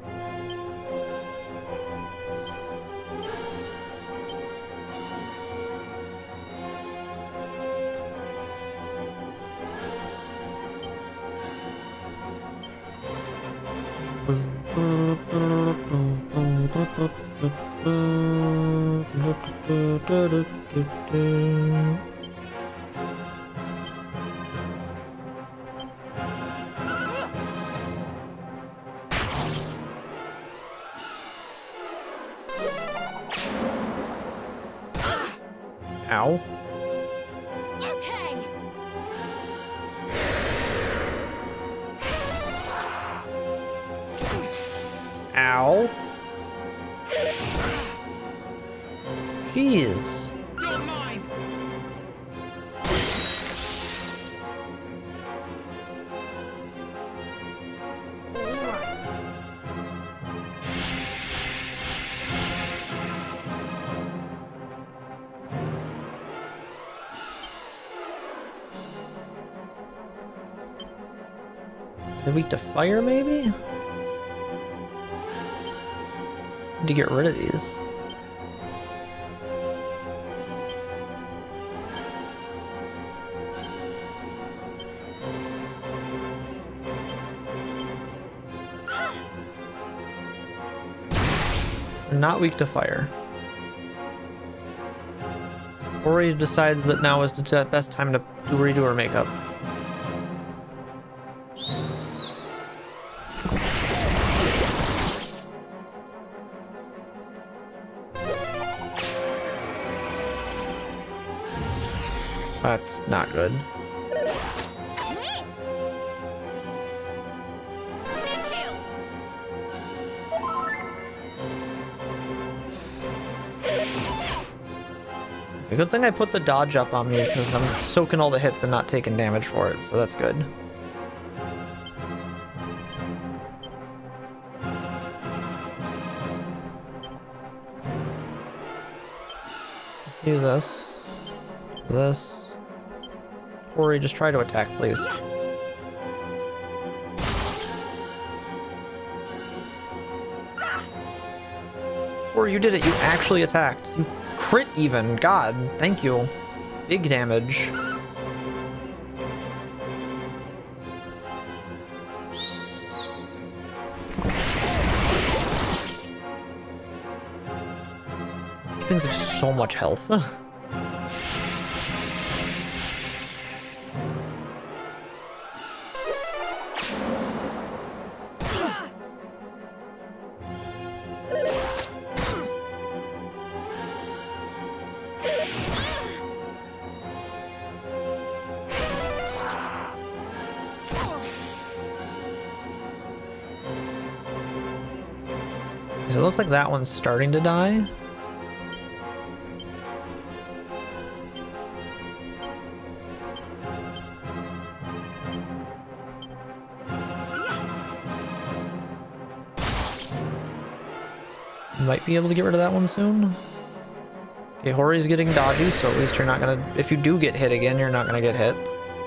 Speaker 1: Ow.
Speaker 2: Okay.
Speaker 1: Ow. Jeez.
Speaker 3: You're mine.
Speaker 1: They're weak to fire, maybe? Need to get rid of these. They're not weak to fire. Ori decides that now is the best time to redo her makeup. That's not good. A good thing I put the dodge up on me because I'm soaking all the hits and not taking damage for it, so that's good. Let's do this. This. Ori, just try to attack, please. Ori, you did it. You actually attacked. You crit even. God, thank you. Big damage. These things have so much health. So it looks like that one's starting to die. Might be able to get rid of that one soon. Okay, Hori's getting dodgy, so at least you're not gonna... If you do get hit again, you're not gonna get hit.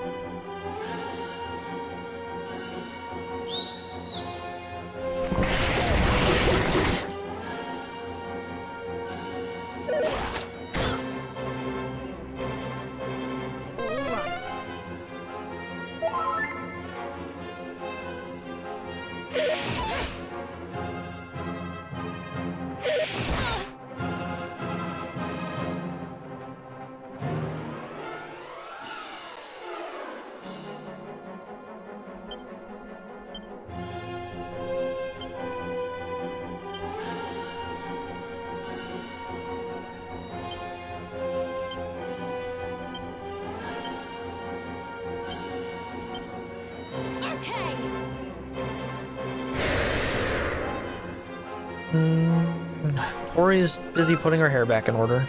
Speaker 1: Ori's busy putting her hair back in order.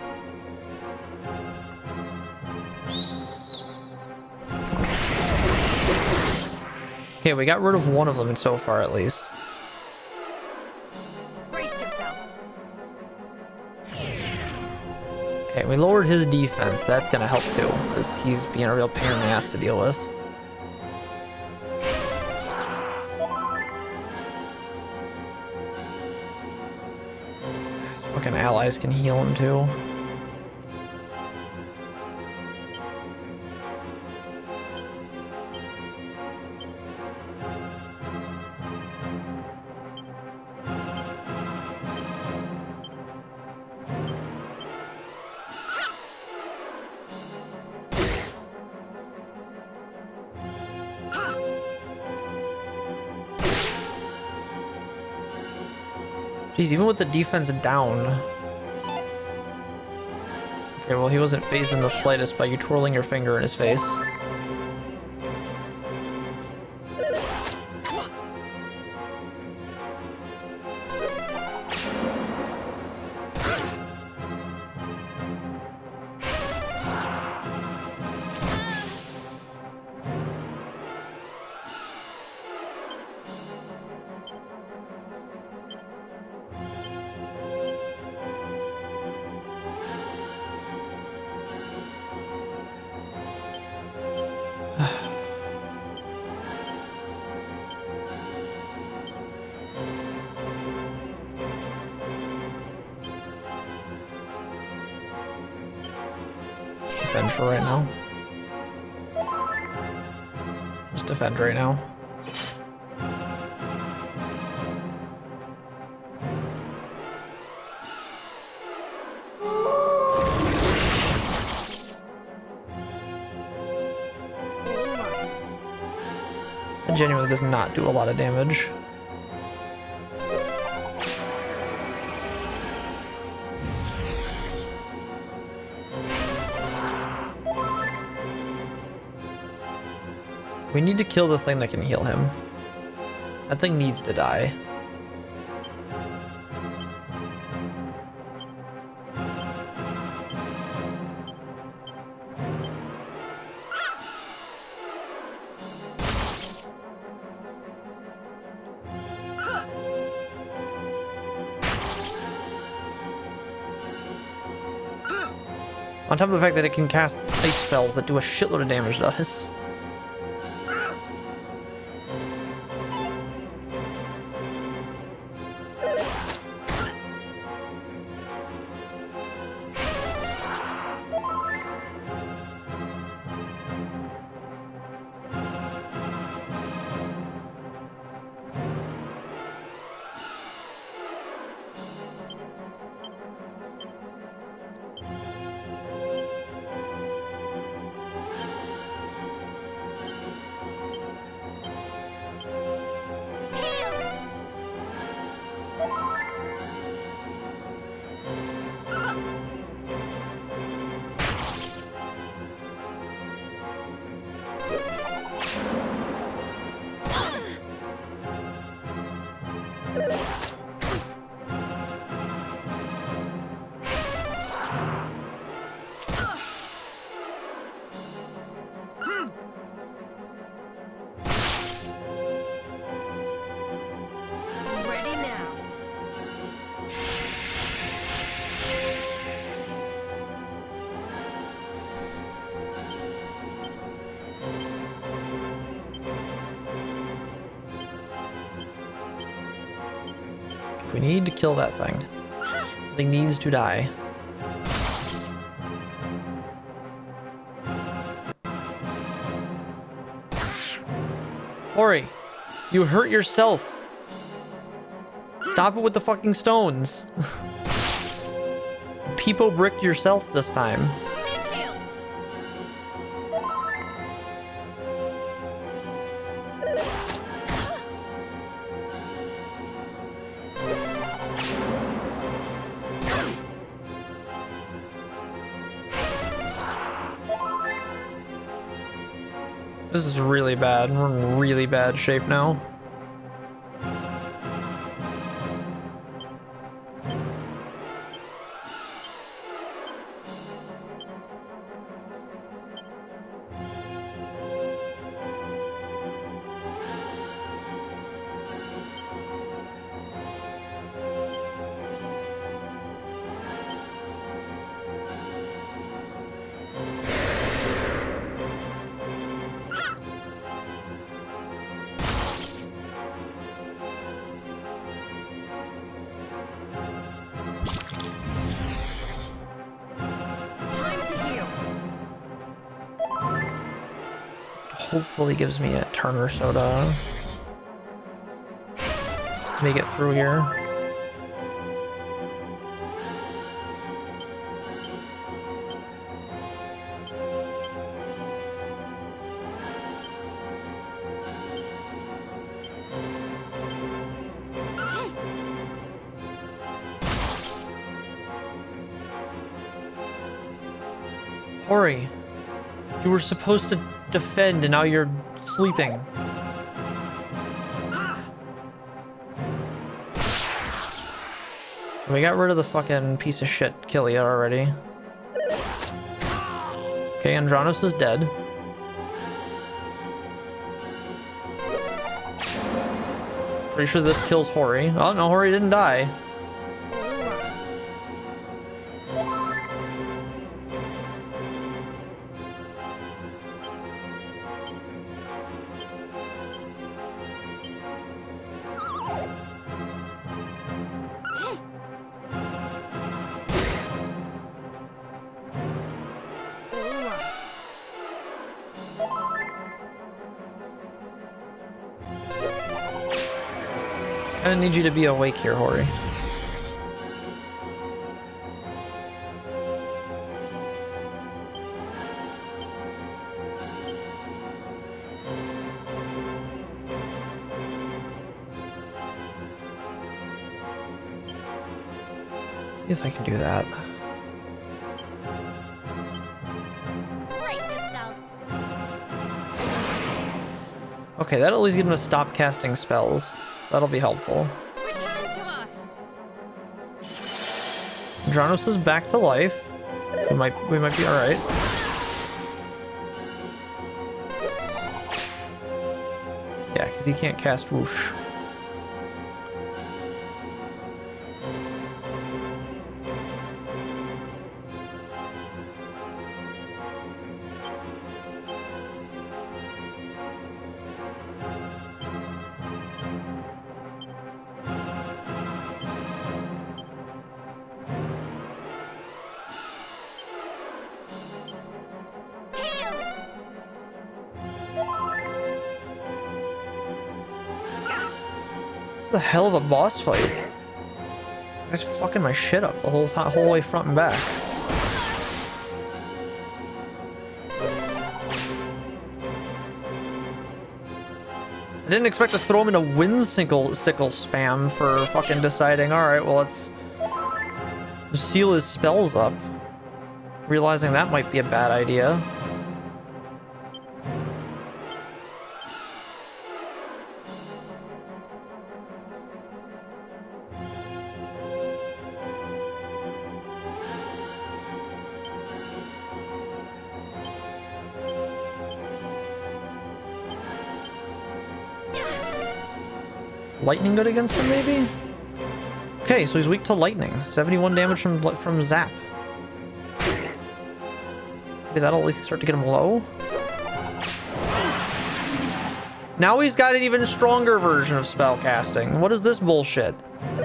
Speaker 1: Okay, we got rid of one of them so far, at least.
Speaker 2: Brace yourself.
Speaker 1: Okay, we lowered his defense. That's gonna help too, because he's being a real pain in the ass to deal with. Fucking allies can heal him too. Jeez, even with the defense down. Okay, well, he wasn't phased in the slightest by you twirling your finger in his face. defend for right now. Just defend right now. It genuinely does not do a lot of damage. We need to kill the thing that can heal him. That thing needs to die. On top of the fact that it can cast ice spells that do a shitload of damage to us. We need to kill that thing. The thing needs to die. Ori, you hurt yourself. Stop it with the fucking stones. Peepo bricked yourself this time. This is really bad. We're in really bad shape now. Hopefully gives me a turn or so to make it through here. Ori, you were supposed to defend and now you're sleeping. We got rid of the fucking piece of shit Killia already. Okay, Andronos is dead. Pretty sure this kills Hori. Oh no, Hori didn't die. I need you to be awake here, Hori. See if I can do that.
Speaker 2: Brace yourself.
Speaker 1: Okay, that'll at least get him to stop casting spells. That'll be helpful.
Speaker 2: Return to us.
Speaker 1: Dranos is back to life. We might be alright. Yeah, because he can't cast whoosh. This is a hell of a boss fight. That's fucking my shit up the whole time, whole way front and back. I didn't expect to throw him in a sickle spam for fucking deciding, alright, well let's seal his spells up. Realizing that might be a bad idea. Lightning good against him, maybe? Okay, so he's weak to lightning. 71 damage from zap. Maybe that'll at least start to get him low. Now he's got an even stronger version of spell casting. What is this bullshit?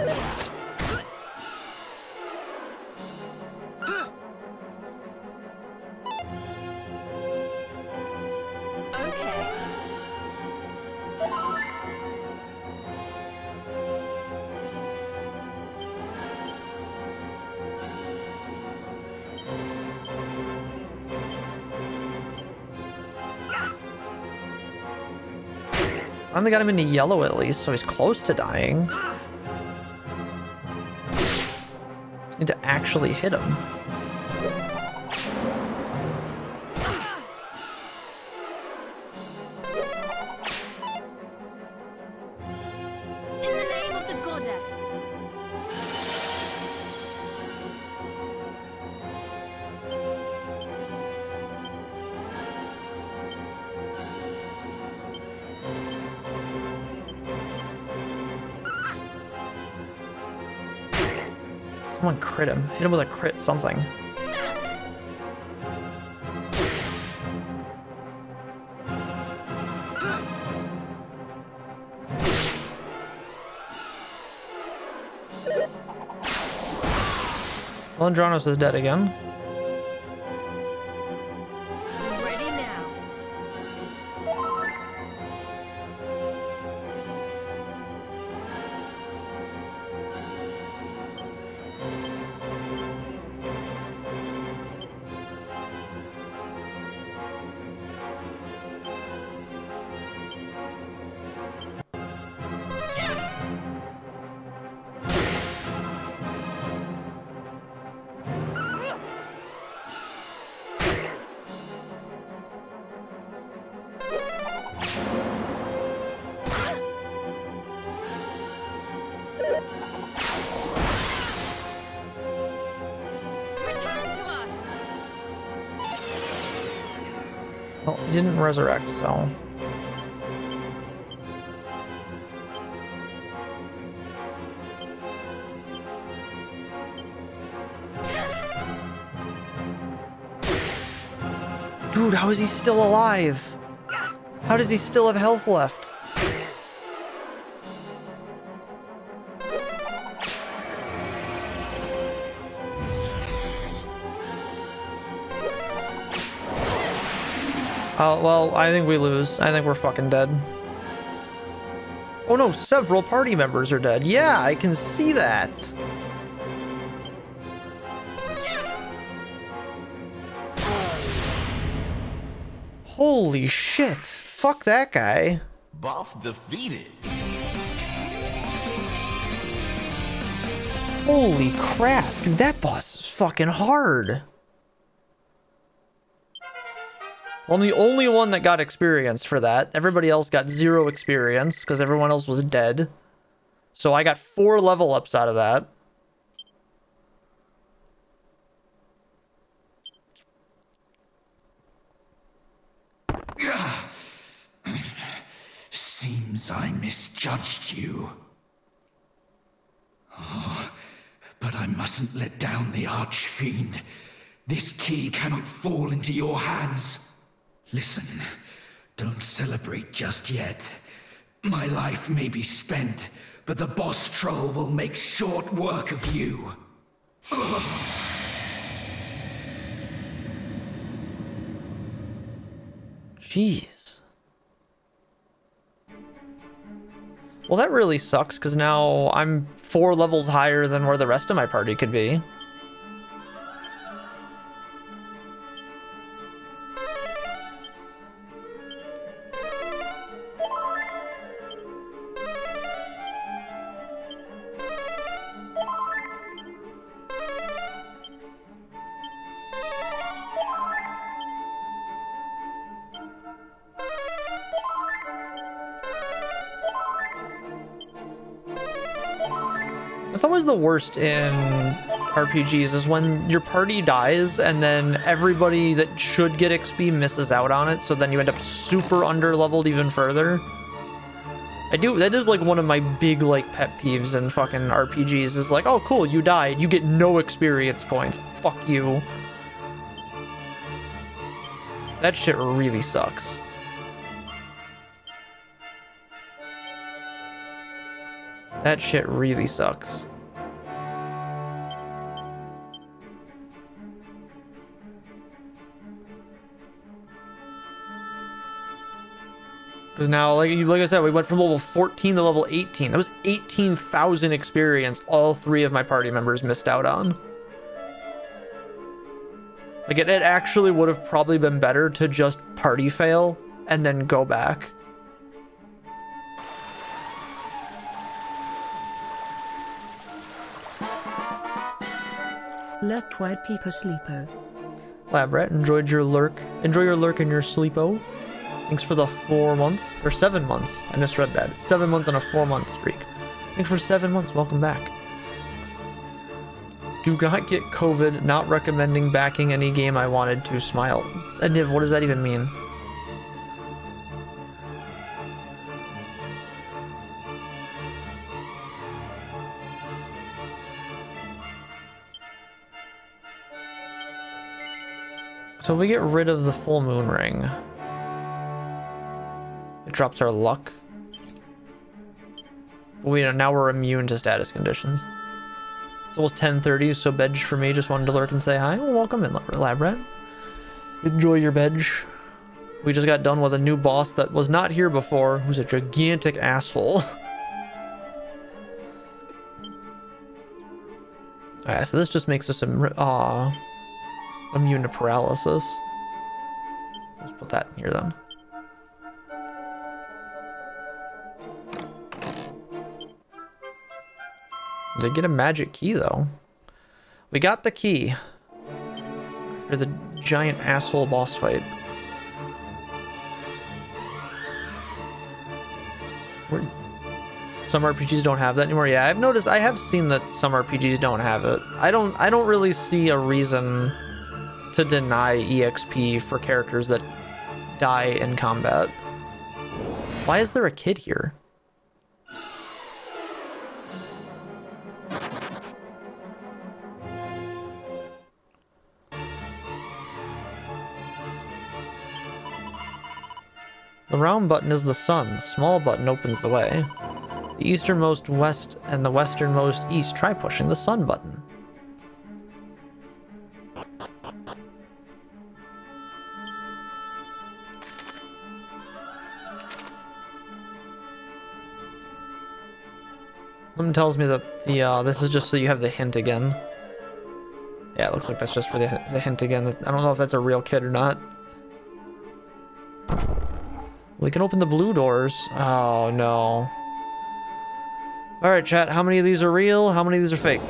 Speaker 1: Finally got him into yellow at least, so he's close to dying. Just need to actually hit him.
Speaker 2: In the name of the goddess.
Speaker 1: Someone crit him. Hit him with a crit something. Well, Andranos is dead again.
Speaker 2: Ready now.
Speaker 1: Well, he didn't resurrect, so... Dude, how is he still alive? How does he still have health left? Oh, well, I think we lose. I think we're fucking dead. Oh no, several party members are dead. Yeah, I can see that. Holy shit. Fuck that guy.
Speaker 4: Boss defeated.
Speaker 1: Holy crap. Dude, that boss is fucking hard. Well, I'm the only one that got experience for that. Everybody else got 0 experience because everyone else was dead. So I got 4 level ups out of that.
Speaker 3: Seems I misjudged you. Oh, but I mustn't let down the Archfiend. This key cannot fall into your hands. Listen, don't celebrate just yet. My life may be spent, but the boss troll will make short work of you.
Speaker 1: Jeez. Well, that really sucks, because now I'm 4 levels higher than where the rest of my party could be. It's always the worst in RPGs is when your party dies and then everybody that should get XP misses out on it, so then you end up super underleveled even further. That is like one of my big like pet peeves in fucking RPGs is like, oh cool, you died, you get no experience points. Fuck you. That shit really sucks. That shit really sucks. Because now, like I said, we went from level 14 to level 18. That was 18,000 experience all 3 of my party members missed out on. Like, it actually would have probably been better to just party fail and then go back.
Speaker 5: Lurk while people sleepo.
Speaker 1: Labrat, enjoy your lurk and your sleepo. Thanks for the 4 months, or 7 months. I misread that. It's 7 months on a 4-month streak. Thanks for 7 months. Welcome back. Do not get COVID. Not recommending backing any game I wanted to. Smile. Niv, what does that even mean? So we get rid of the full moon ring. It drops our luck. Now we're immune to status conditions. It's almost 10:30, so bedge for me. Just wanted to lurk and say hi. Well, welcome in, Labrat. Enjoy your bedge. We just got done with a new boss that was not here before, who's a gigantic asshole. Alright, so this just makes us immune to paralysis. Let's put that in here then. Did get a magic key though. We got the key after the giant asshole boss fight. Some RPGs don't have that anymore. Yeah, I've noticed. I have seen that some RPGs don't have it. I don't really see a reason to deny EXP for characters that die in combat. Why is there a kid here? The round button is the sun. The small button opens the way. The easternmost west and the westernmost east. Try pushing the sun button. Something tells me that the this is just so you have the hint again. Yeah, it looks like that's just for the hint again. I don't know if that's a real kid or not. We can open the blue doors. Oh, no. Alright, chat. How many of these are real? How many of these are fake?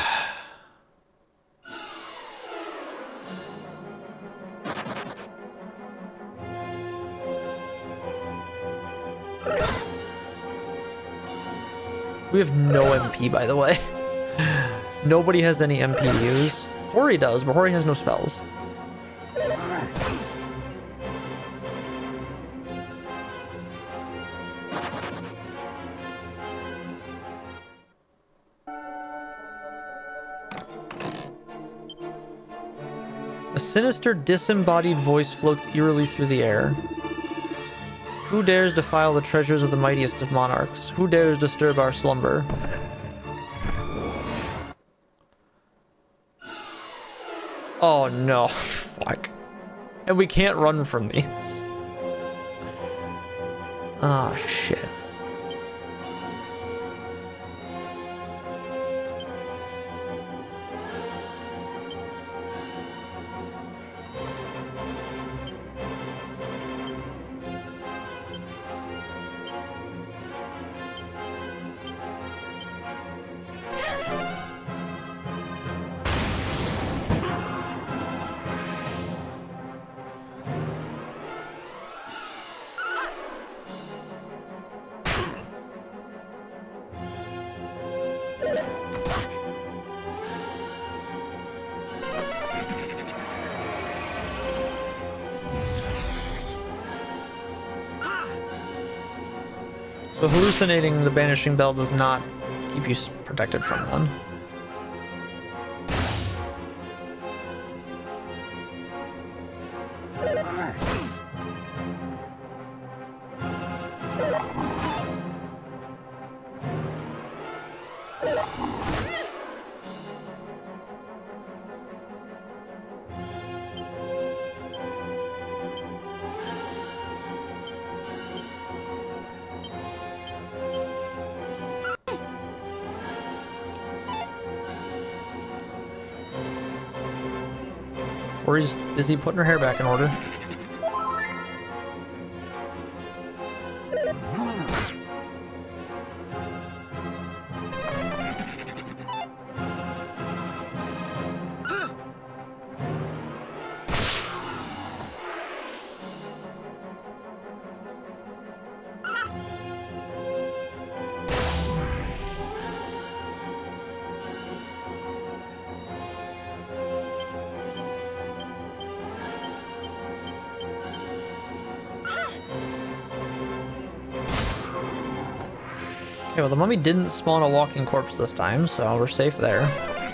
Speaker 1: We have no MP, by the way. Nobody has any MP to use. Hori does, but Hori has no spells. A sinister, disembodied voice floats eerily through the air. Who dares defile the treasures of the mightiest of monarchs? Who dares disturb our slumber? Oh no, fuck. And we can't run from these. Ah, shit. So hallucinating the Banishing Bell does not keep you protected from one. Or he's busy putting her hair back in order. Okay, well the mummy didn't spawn a walking corpse this time, so we're safe there.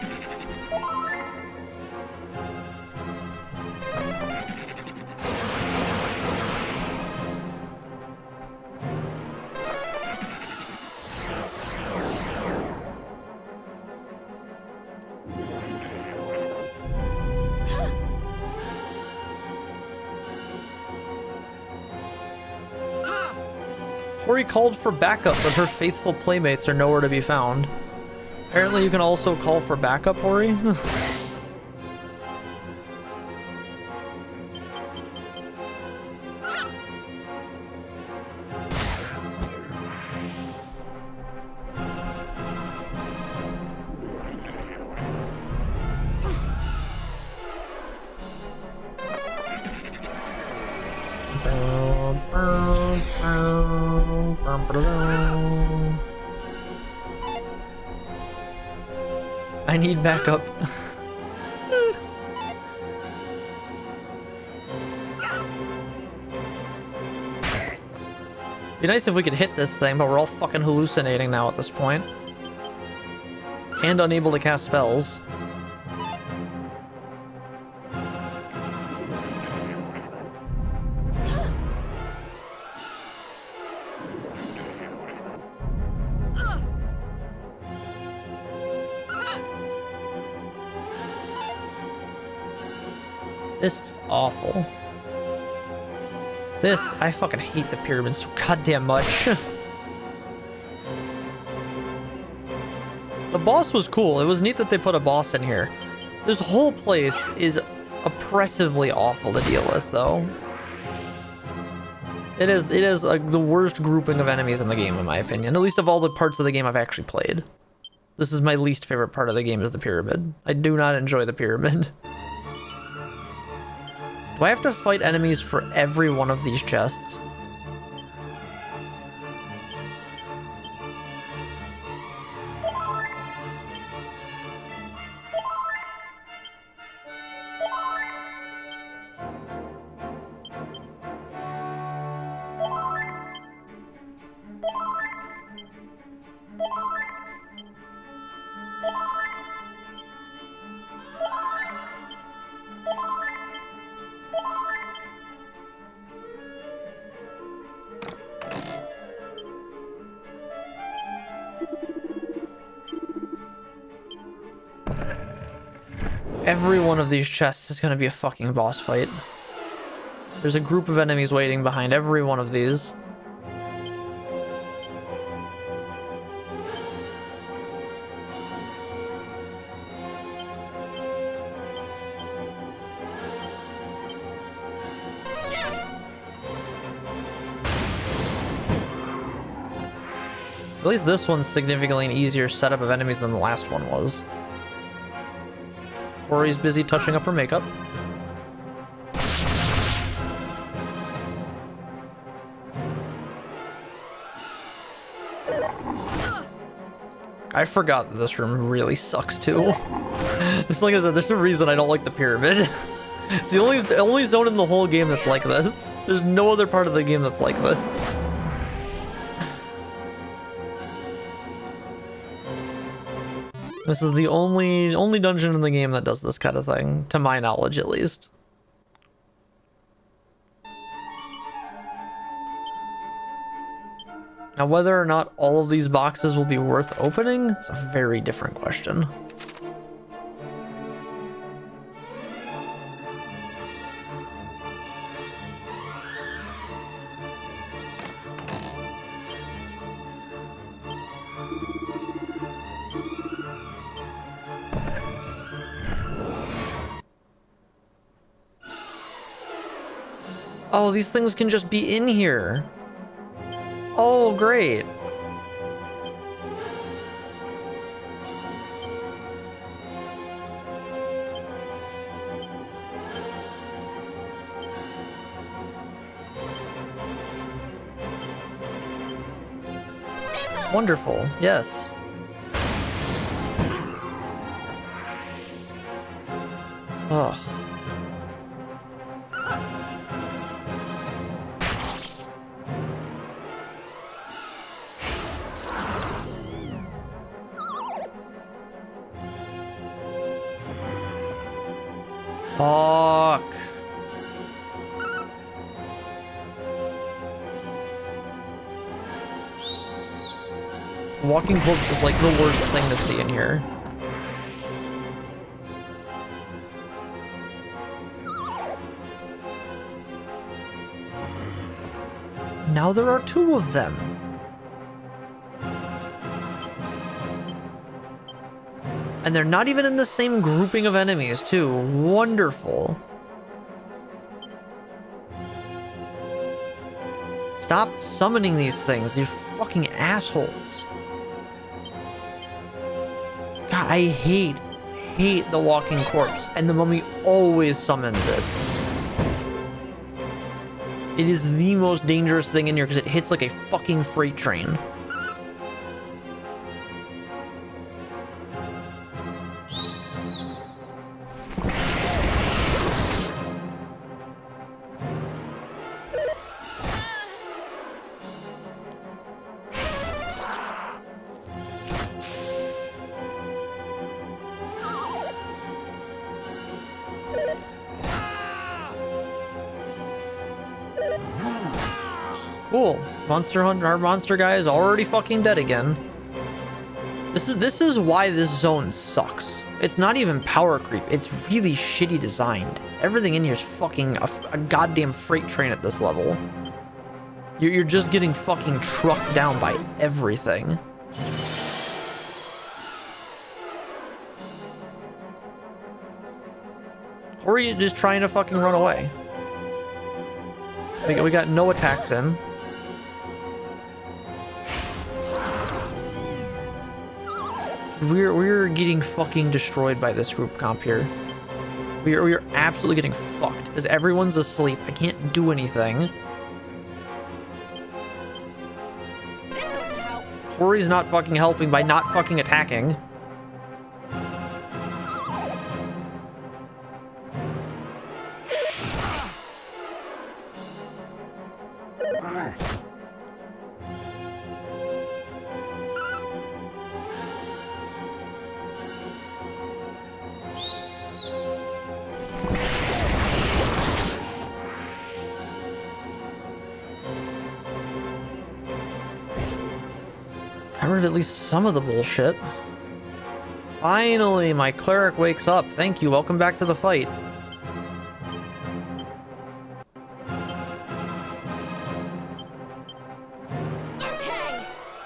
Speaker 1: Hori called for backup, but her faithful playmates are nowhere to be found. Apparently you can also call for backup, Hori? I need backup. Be nice if we could hit this thing, but we're all fucking hallucinating now at this point. And unable to cast spells. This is awful. I fucking hate the pyramid so goddamn much. The boss was cool. It was neat that they put a boss in here. This whole place is oppressively awful to deal with, though. It is like the worst grouping of enemies in the game, in my opinion. At least of all the parts of the game I've actually played. This is my least favorite part of the game, is the pyramid. I do not enjoy the pyramid. Do I have to fight enemies for every one of these chests? Every one of these chests is going to be a fucking boss fight. There's a group of enemies waiting behind every one of these. At least this one's significantly an easier setup of enemies than the last one was. Ori's busy touching up her makeup. I forgot that this room really sucks too. It's like I said, there's a reason I don't like the pyramid. It's the only zone in the whole game that's like this. There's no other part of the game that's like this. This is the only dungeon in the game that does this kind of thing, to my knowledge at least. Now, whether or not all of these boxes will be worth opening is a very different question. Oh, these things can just be in here. Oh, great. Wonderful, yes. Oh. Fuck. Walking corpse is like the worst thing to see in here. Now there are two of them. And they're not even in the same grouping of enemies, too. Wonderful. Stop summoning these things, you fucking assholes. God, I hate the walking corpse, and the mummy always summons it. It is the most dangerous thing in here because it hits like a fucking freight train. Cool. Monster Hunter, our monster guy is already fucking dead again. This is why this zone sucks. It's not even power creep. It's really shitty designed. Everything in here is fucking a goddamn freight train at this level. You're just getting fucking trucked down by everything. Hori is trying to fucking run away. We got no attacks in. We're getting fucking destroyed by this group comp here. We're absolutely getting fucked because everyone's asleep. I can't do anything.
Speaker 2: This ought to help.
Speaker 1: Hori's not fucking helping by not fucking attacking. Got rid of at least some of the bullshit. Finally, my cleric wakes up. Thank you. Welcome back to the fight.
Speaker 2: Okay.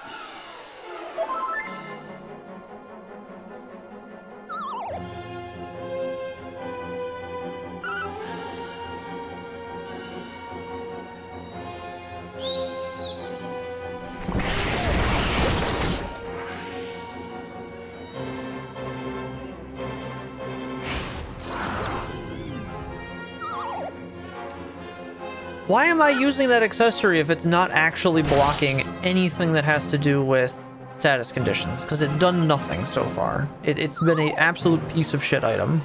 Speaker 1: Why am I using that accessory if it's not actually blocking anything that has to do with status conditions? Because it's done nothing so far. It's been an absolute piece of shit item.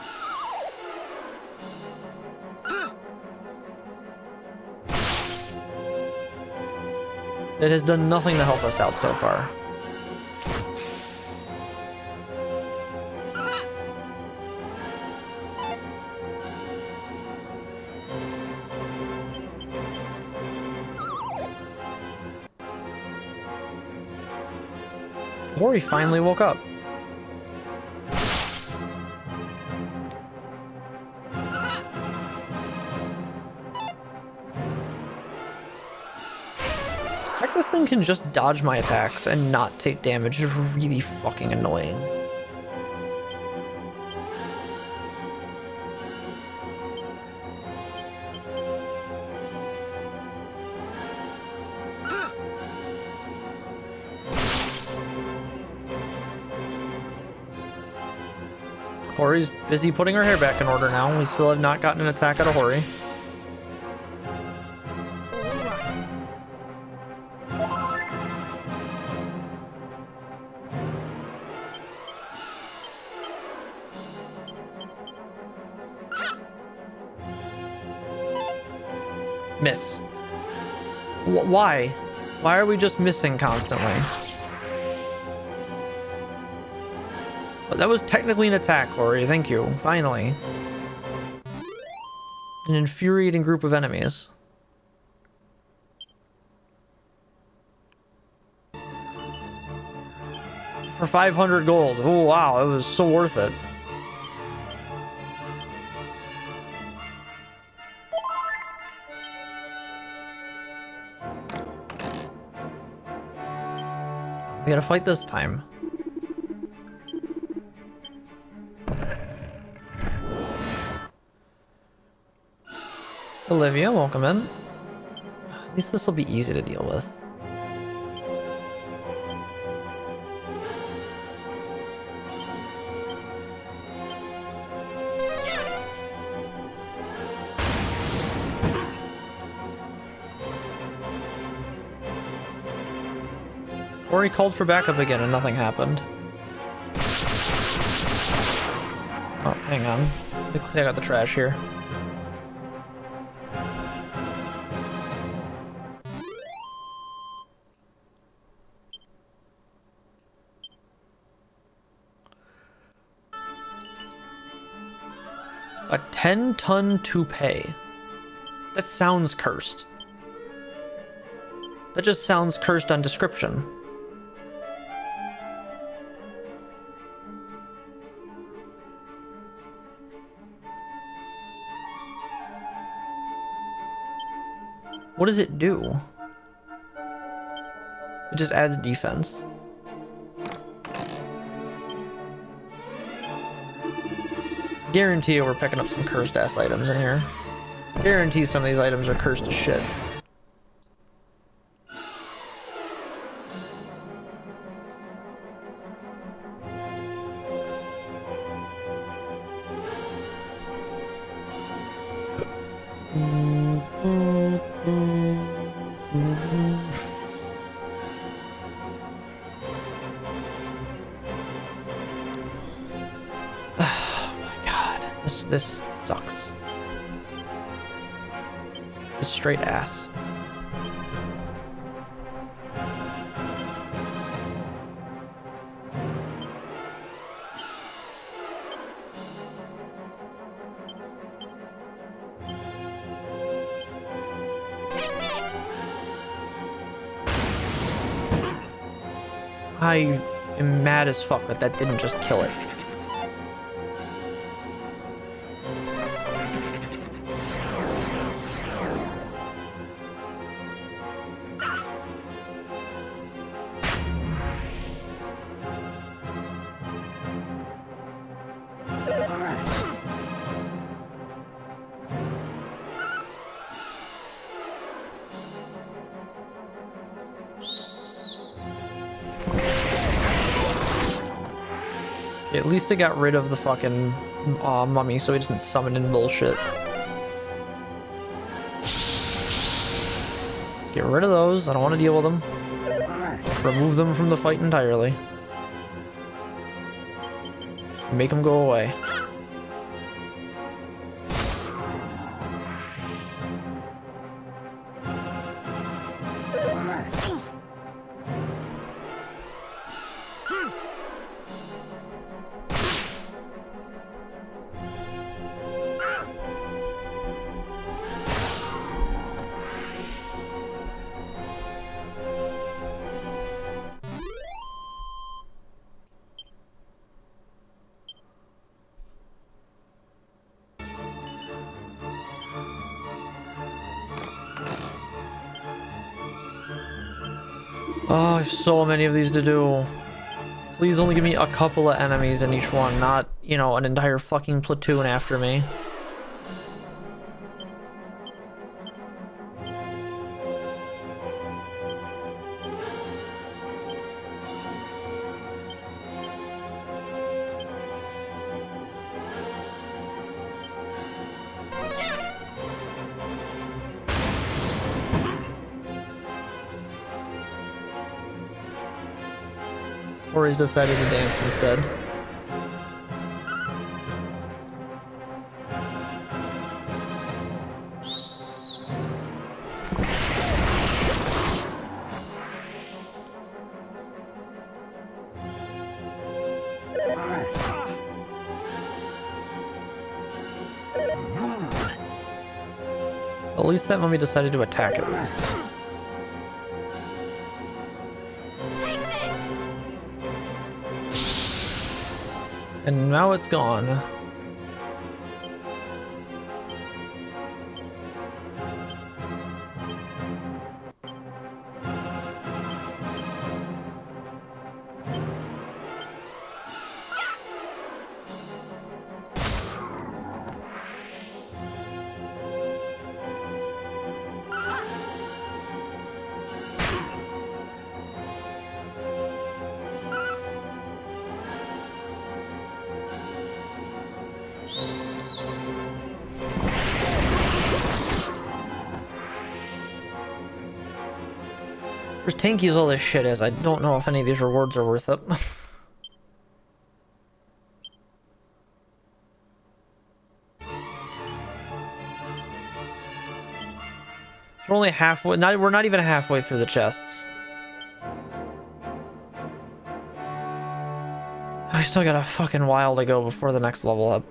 Speaker 1: It has done nothing to help us out so far. Hori finally woke up. Like this thing can just dodge my attacks and not take damage. It's really fucking annoying. Hori's busy putting her hair back in order now. We still have not gotten an attack out of Hori. Miss. Why? Why are we just missing constantly? But that was technically an attack, Hori. Thank you. Finally. An infuriating group of enemies. For 500 gold. Oh, wow. It was so worth it. We gotta fight this time. Olivia, welcome in. At least this will be easy to deal with. Hori called for backup again and nothing happened. Oh, hang on. Let me take out the trash here. A 10-ton toupee. That sounds cursed. That just sounds cursed on description. What does it do? It just adds defense. Guarantee we're picking up some cursed ass items in here. Guarantee some of these items are cursed as shit. This sucks. This is straight ass. I am mad as fuck that that didn't just kill it. At least it got rid of the fucking mummy so he doesn't summon in bullshit. Get rid of those. I don't want to deal with them. Remove them from the fight entirely. Make them go away. Oh, I have so many of these to do. Please only give me a couple of enemies in each one, not, you know, an entire fucking platoon after me. Or he's decided to dance instead. At least that mummy decided to attack at least. And now it's gone. As tanky as all this shit is, I don't know if any of these rewards are worth it. We're only halfway, we're not even halfway through the chests. I still got a fucking while to go before the next level up.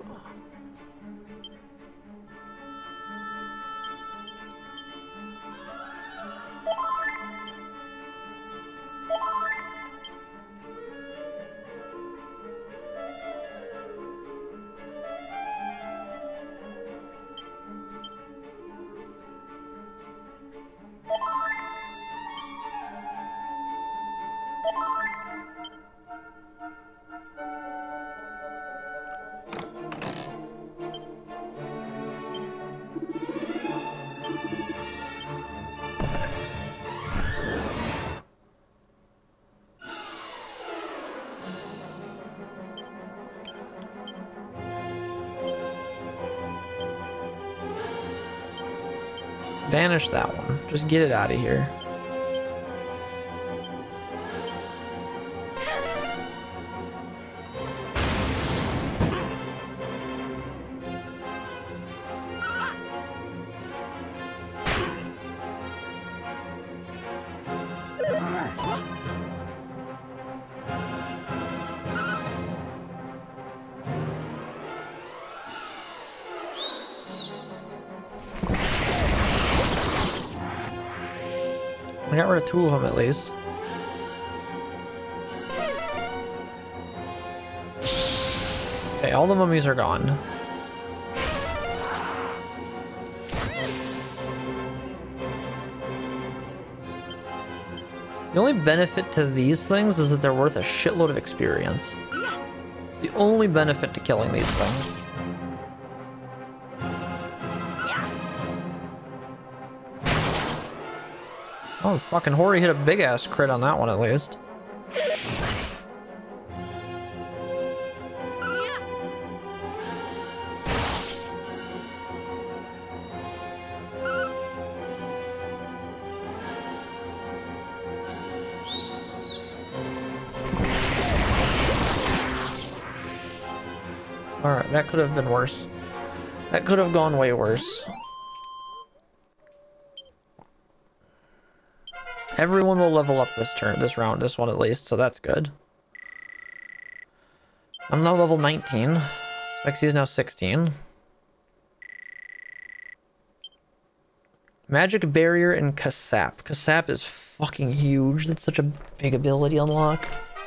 Speaker 1: Banish that one. Just get it out of here. I got rid of 2 of them at least. Okay, all the mummies are gone. The only benefit to these things is that they're worth a shitload of experience. It's the only benefit to killing these things. Oh, fucking Hori hit a big ass crit on that one at least. Alright, that could have been worse. That could have gone way worse. Everyone will level up this round, this one at least, so that's good. I'm now level 19. Spexy is now 16. Magic Barrier and Kasap. Kasap is fucking huge. That's such a big ability unlock.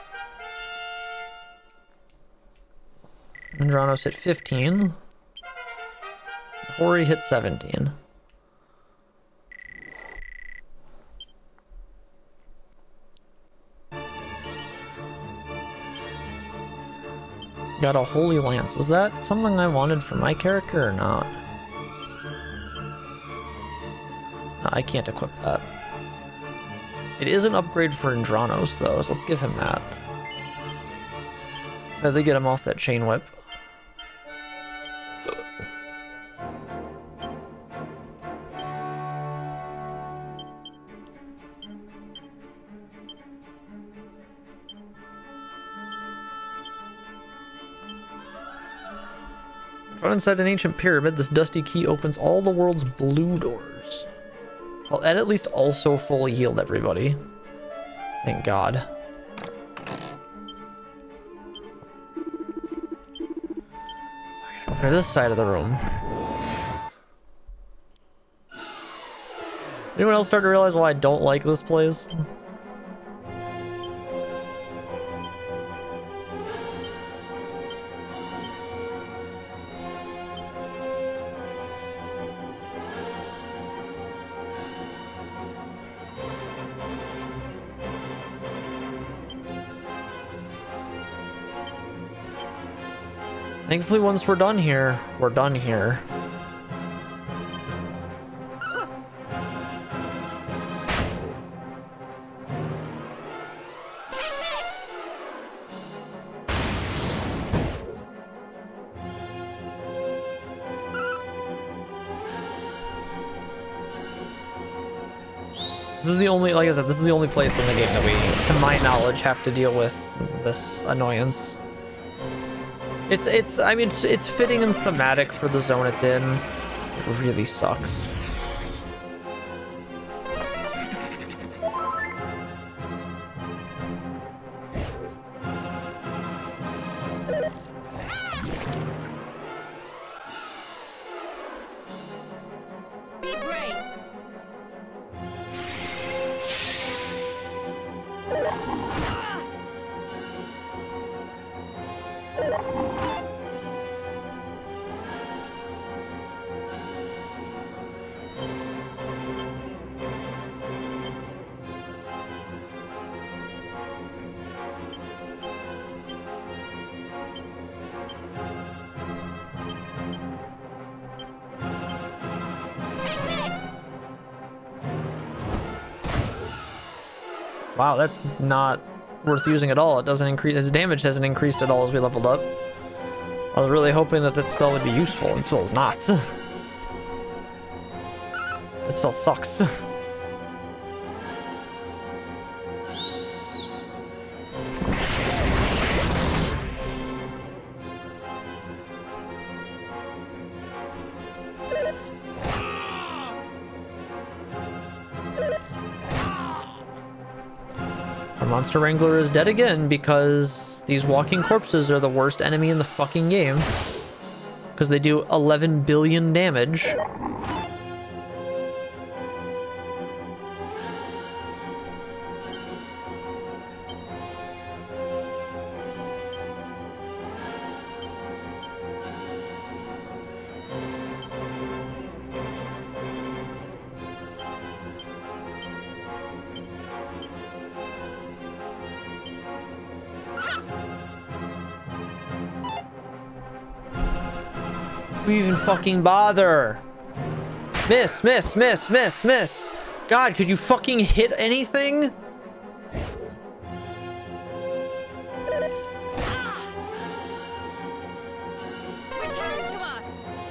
Speaker 1: Andranos hit 15. Hori hit 17. Got a Holy Lance. Was that something I wanted for my character or not? No, I can't equip that. It is an upgrade for Andranos though, so let's give him that. They get him off that chain whip. Found inside an ancient pyramid, this dusty key opens all the world's blue doors. Well, Ed at least also fully healed everybody. Thank God. I gotta go to this side of the room. Anyone else start to realize why I don't like this place? Thankfully, once we're done here, we're done here. This is the only, like I said, this is the only place in the game that we, to my knowledge, have to deal with this annoyance. I mean, it's fitting and thematic for the zone it's in. It really sucks.
Speaker 2: Be brave.
Speaker 1: Wow, that's not worth using at all. It doesn't increase, his damage hasn't increased at all as we leveled up. I was really hoping that that spell would be useful, and spell's not. That spell sucks. Our Monster Wrangler is dead again because these walking corpses are the worst enemy in the fucking game. Because they do 11 billion damage. We even fucking bother. Miss, miss, miss, miss, miss. God, could you fucking hit anything?
Speaker 2: Return to us.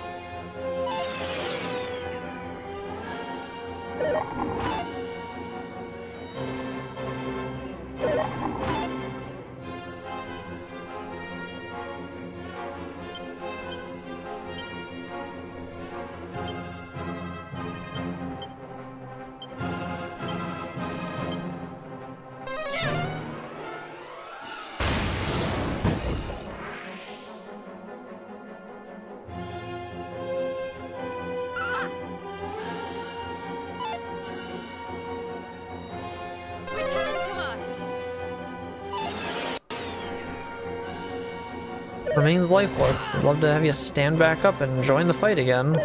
Speaker 1: Remains lifeless. I'd love to have you stand back up and join the fight again.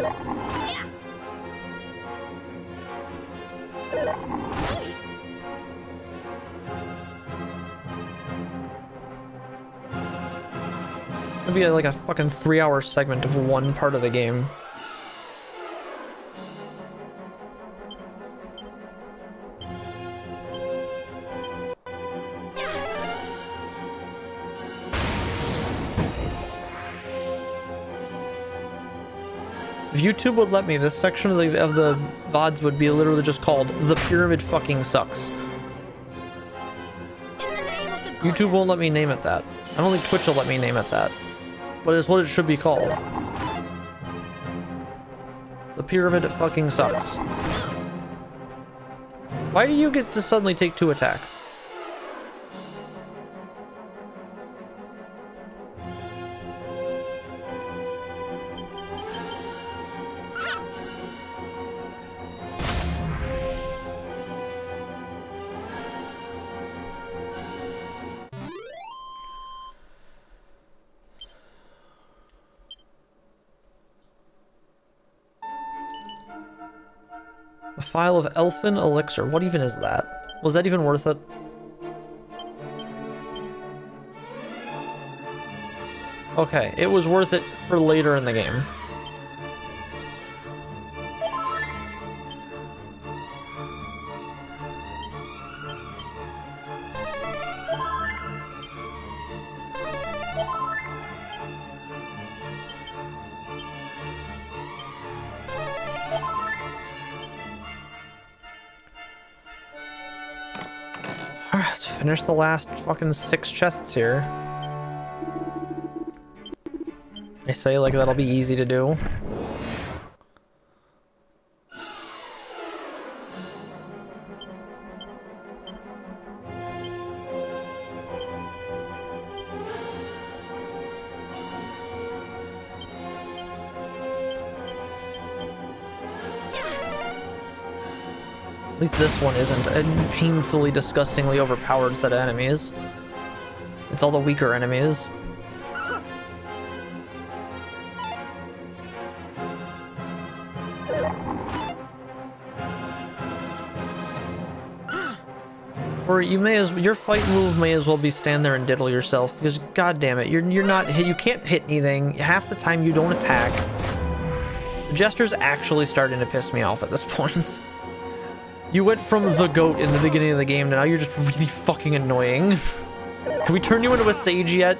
Speaker 1: It's gonna be like a fucking 3-hour segment of one part of the game. If YouTube would let me, this section of the VODs would be literally just called The Pyramid Fucking Sucks. YouTube won't let me name it that. I don't think Twitch will let me name it that. But it's what it should be called. The Pyramid Fucking Sucks. Why do you get to suddenly take 2 attacks? A file of Elfin Elixir. What even is that? Was that even worth it? Okay, it was worth it for later in the game. Let's finish the last fucking 6 chests here. I say like that'll be easy to do. At least this one isn't a painfully, disgustingly overpowered set of enemies. It's all the weaker enemies. Or you may as your fight move may as well be stand there and diddle yourself, because god damn it, you're not you can't hit anything. Half the time you don't attack. The gesture's actually starting to piss me off at this point. You went from the goat in the beginning of the game to now you're just really fucking annoying. Can we turn you into a sage yet?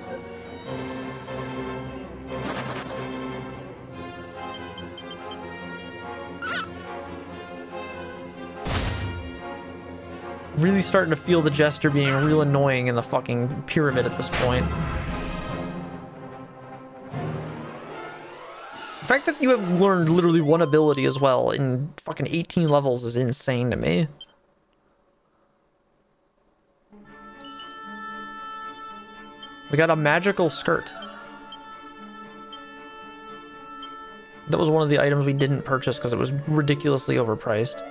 Speaker 1: really starting to feel the Jester being real annoying in the fucking pyramid at this point. The fact that you have learned literally one ability as well in fucking 18 levels is insane to me. We got a magical skirt. That was one of the items we didn't purchase because it was ridiculously overpriced.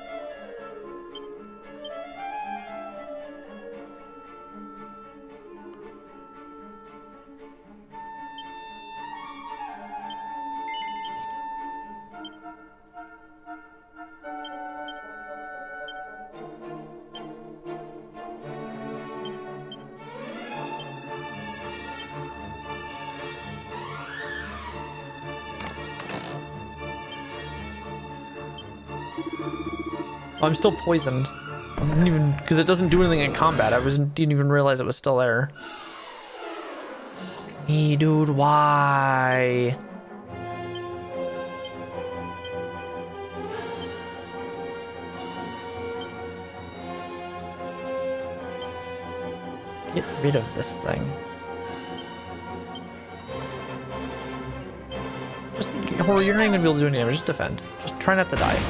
Speaker 1: Oh, I'm still poisoned. I didn't even, because it doesn't do anything in combat. Didn't even realize it was still there. Me, dude, why? Get rid of this thing. Just, Horror, you're not even gonna be able to do any damage. Just defend. Just try not to die.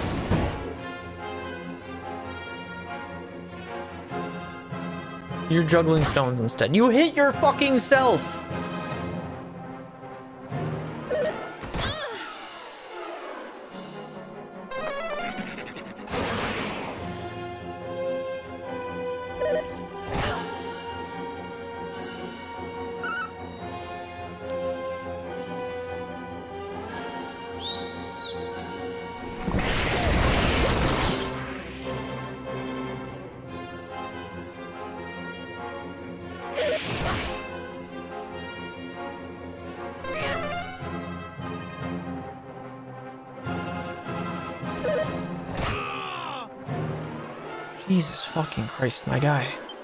Speaker 1: You're juggling stones instead. You hit your fucking self! Jesus fucking Christ, my guy.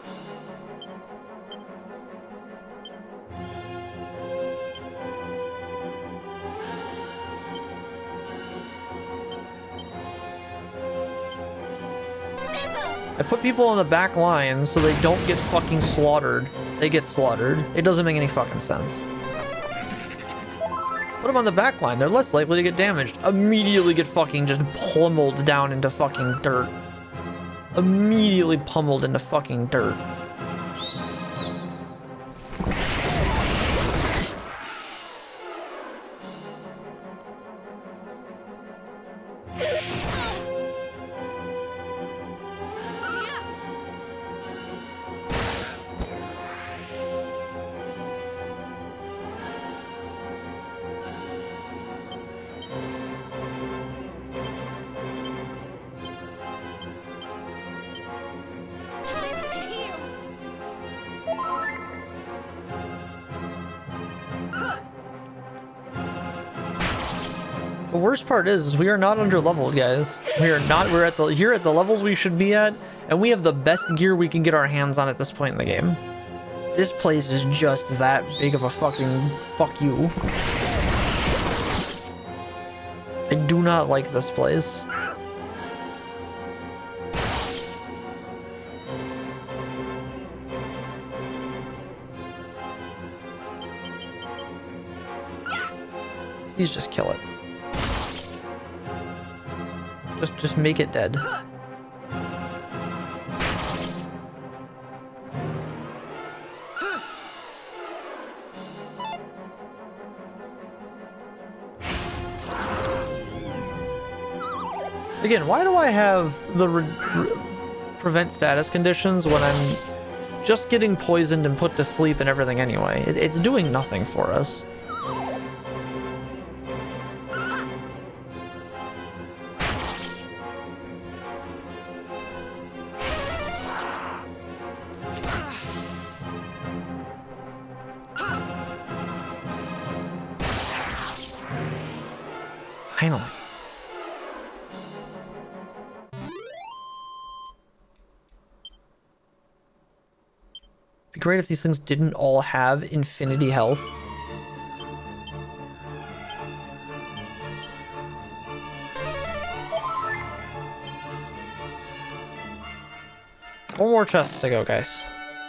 Speaker 1: I put people on the back line so they don't get fucking slaughtered. They get slaughtered. It doesn't make any fucking sense. Put them on the back line. They're less likely to get damaged. Immediately get fucking just pummeled down into fucking dirt. Immediately pummeled into fucking dirt. The worst part is we are not under leveled, guys. We're here at the levels we should be at, and we have the best gear we can get our hands on at this point in the game. This place is just that big of a fucking fuck you. I do not like this place. Please just kill it. Just make it dead. Again, why do I have the prevent status conditions when I'm just getting poisoned and put to sleep and everything anyway? It's doing nothing for us. Finally. It'd be great if these things didn't all have infinity health. Four more chests to go, guys.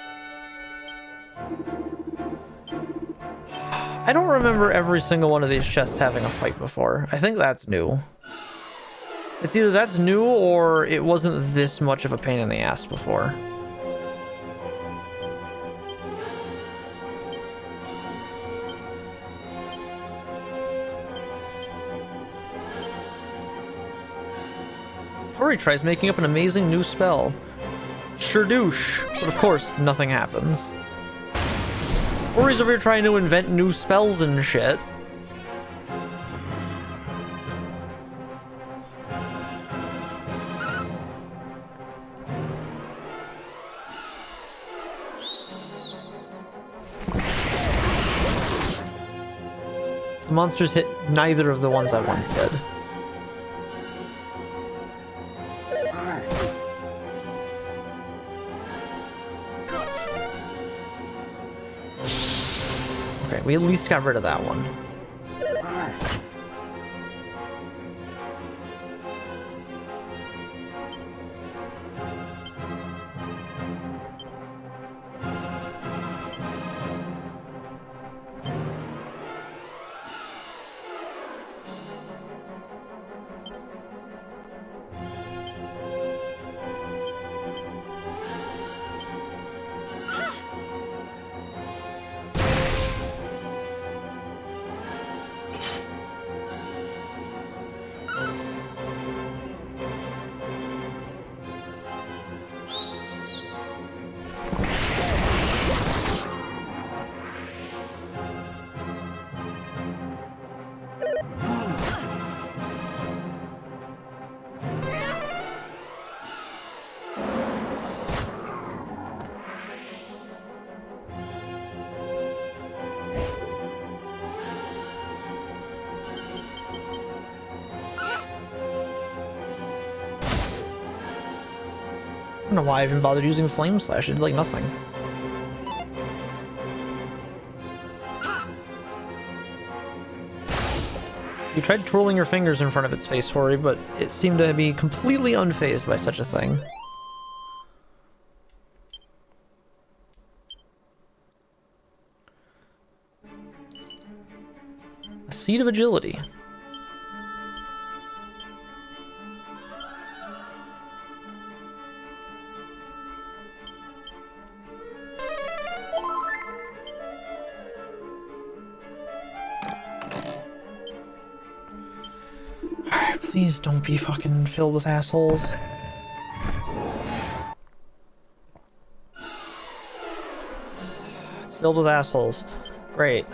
Speaker 1: I don't remember every single one of these chests having a fight before. I think that's new. It's either that's new or it wasn't this much of a pain in the ass before. Hori tries making up an amazing new spell. Sherdouche. But of course, nothing happens. Hori's over here trying to invent new spells and shit. The monsters hit neither of the ones I wanted dead. Okay, we at least got rid of that one. I don't know why I even bothered using Flame Slash. It did like nothing. You tried twirling your fingers in front of its face, Hori, but it seemed to be completely unfazed by such a thing. A Seed of Agility. Please don't be fucking filled with assholes. It's filled with assholes. Great.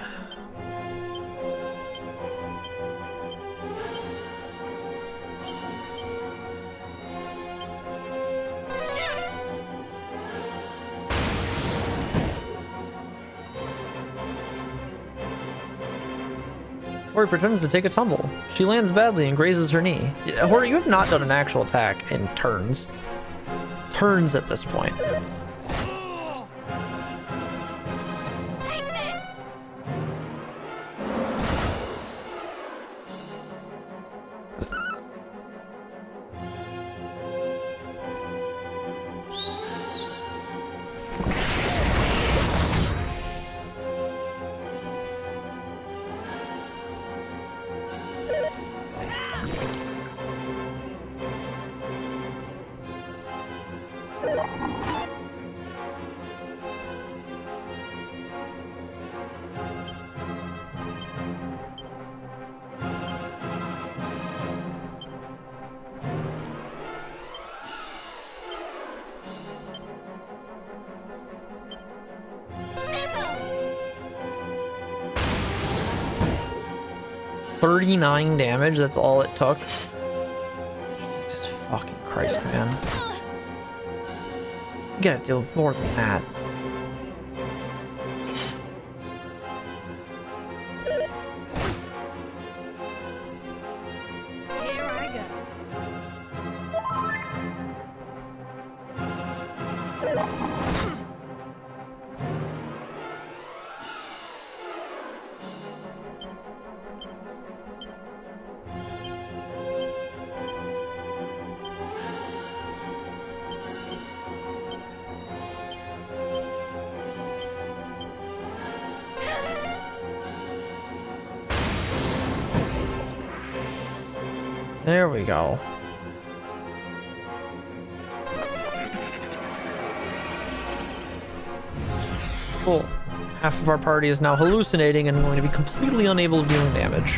Speaker 1: Hori pretends to take a tumble. She lands badly and grazes her knee. Hori, you have not done an actual attack in turns. Turns at this point.
Speaker 2: Take this! Sizzle!
Speaker 1: 39 damage, that's all it took. Jesus fucking Christ, man. You gotta do more than that.
Speaker 2: Here I go.
Speaker 1: There we go. Cool. Half of our party is now hallucinating and going to be completely unable of dealing damage.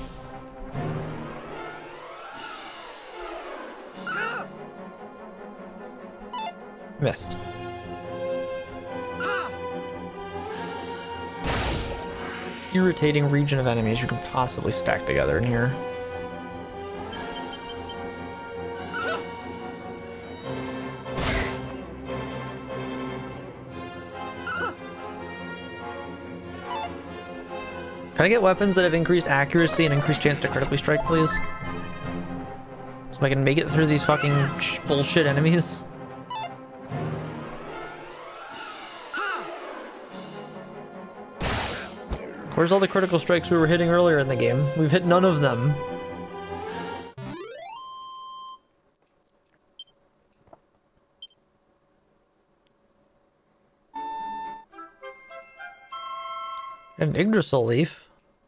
Speaker 1: Missed. Irritating region of enemies you can possibly stack together in here. Can I get weapons that have increased accuracy and increased chance to critically strike, please? So I can make it through these fucking bullshit enemies. Where's all the critical strikes we were hitting earlier in the game? We've hit none of them. An Yggdrasil leaf.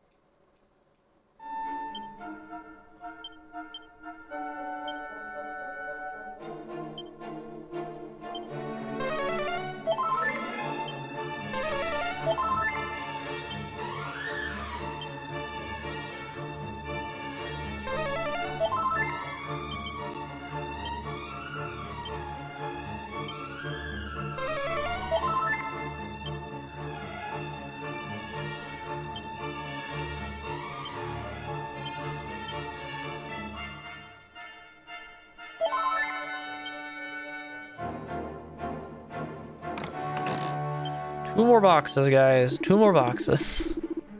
Speaker 1: Two more boxes, guys. Two more boxes.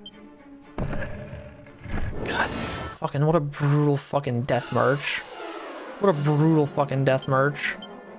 Speaker 1: God, fucking what a brutal fucking death march. What a brutal fucking death march.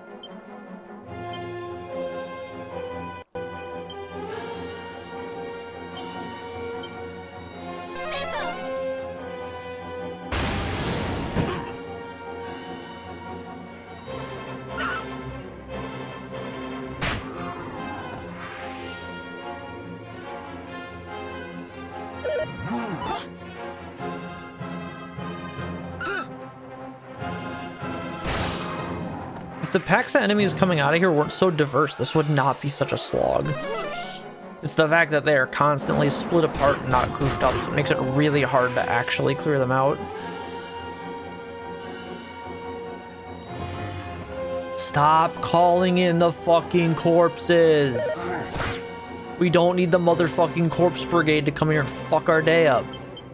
Speaker 1: If the packs of enemies coming out of here weren't so diverse, this would not be such a slog. It's the fact that they are constantly split apart and not grouped up, so it makes it really hard to actually clear them out. Stop calling in the fucking corpses! We don't need the motherfucking corpse brigade to come here and fuck our day up.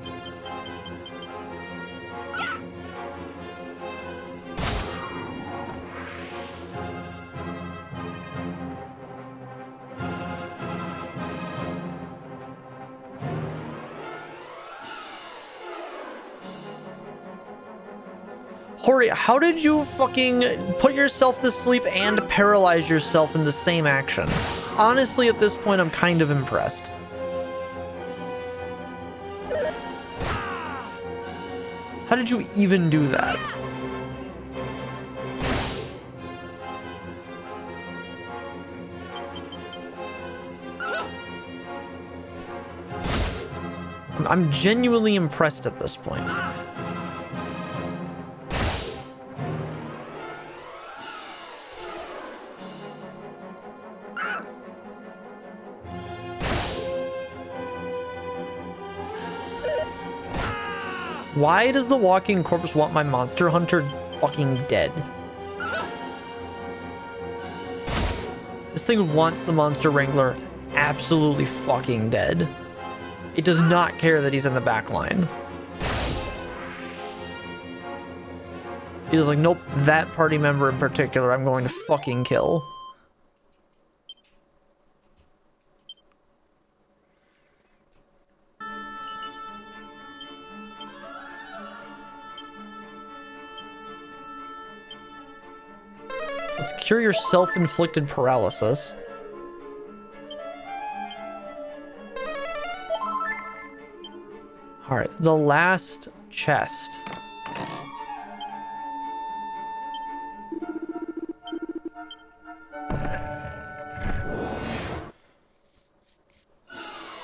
Speaker 1: Hori, how did you fucking put yourself to sleep and paralyze yourself in the same action? Honestly, at this point, I'm kind of impressed. How did you even do that? I'm genuinely impressed at this point. Why does the walking corpse want my monster hunter fucking dead? This thing wants the monster wrangler absolutely fucking dead. It does not care that he's in the back line. He was like, nope, that party member in particular I'm going to fucking kill. Let's cure your self-inflicted paralysis. Alright, the last chest.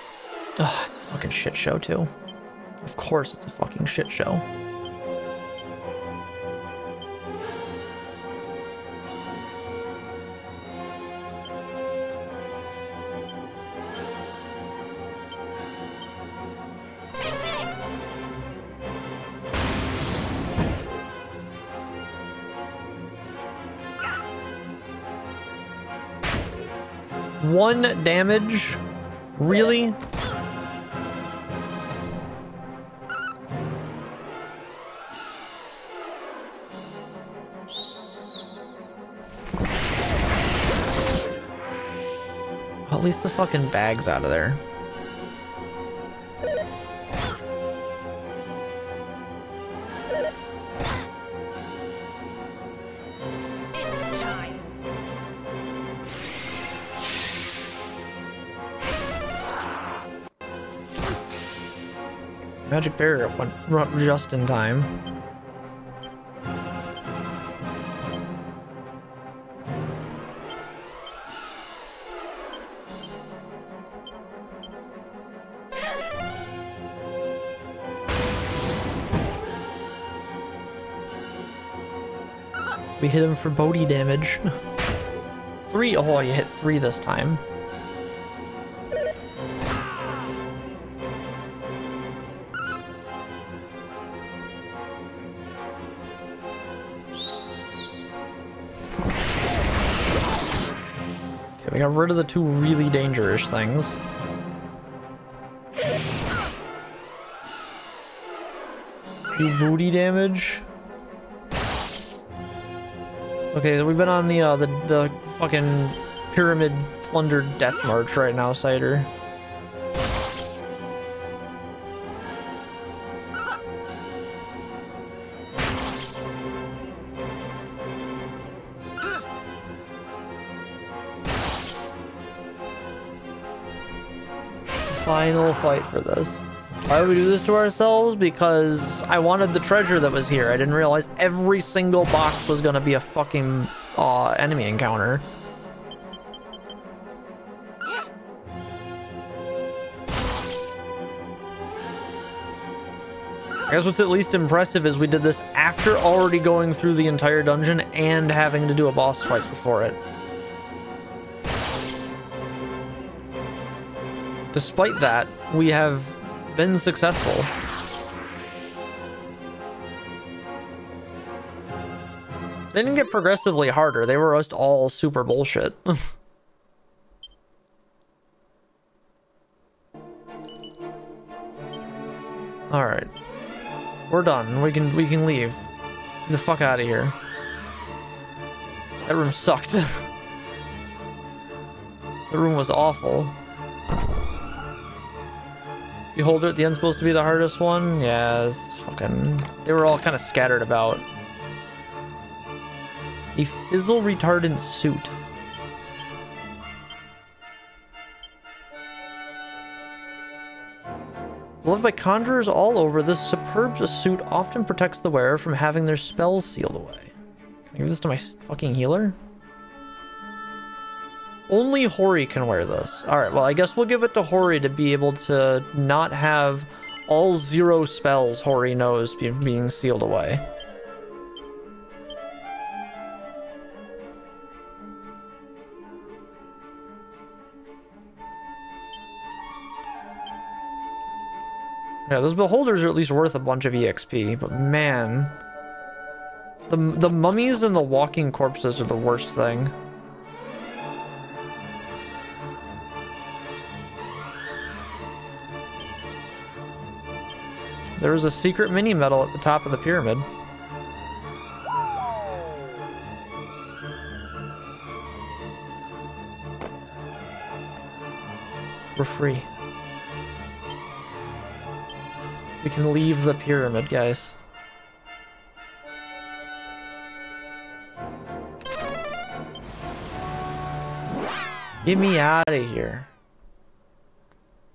Speaker 1: Ugh, it's a fucking shit show too. Of course it's a fucking shit show. 1 damage? Really? At least the fucking bag's out of there.
Speaker 2: It's time.
Speaker 1: Magic barrier went just in time. We hit him for Bodhi damage. 3. Oh, you hit 3 this time. Okay, we got rid of the 2 really dangerous things. Do booty damage. Okay, we've been on the fucking pyramid plundered death march right now, Cider. Final fight for this. Why would we do this to ourselves? Because I wanted the treasure that was here. I didn't realize every single box was gonna be a fucking enemy encounter. I guess what's at least impressive is we did this after already going through the entire dungeon and having to do a boss fight before it. Despite that, we have been successful. They didn't get progressively harder. They were just all super bullshit. All right, we're done. We can leave. Get the fuck out of here. That room sucked. The room was awful. Beholder at the end supposed to be the hardest one? Yeah, it's fucking... They were all kind of scattered about. A fizzle retardant suit. Loved by conjurers all over, this superb suit often protects the wearer from having their spells sealed away. Can I give this to my fucking healer? Only Hori can wear this. Alright, well, I guess we'll give it to Hori to be able to not have all 0 spells Hori knows being sealed away. Yeah, those beholders are at least worth a bunch of EXP, but man... The mummies and the walking corpses are the worst thing. There was a secret mini medal at the top of the pyramid. We're free. We can leave the pyramid, guys. Get me out of here.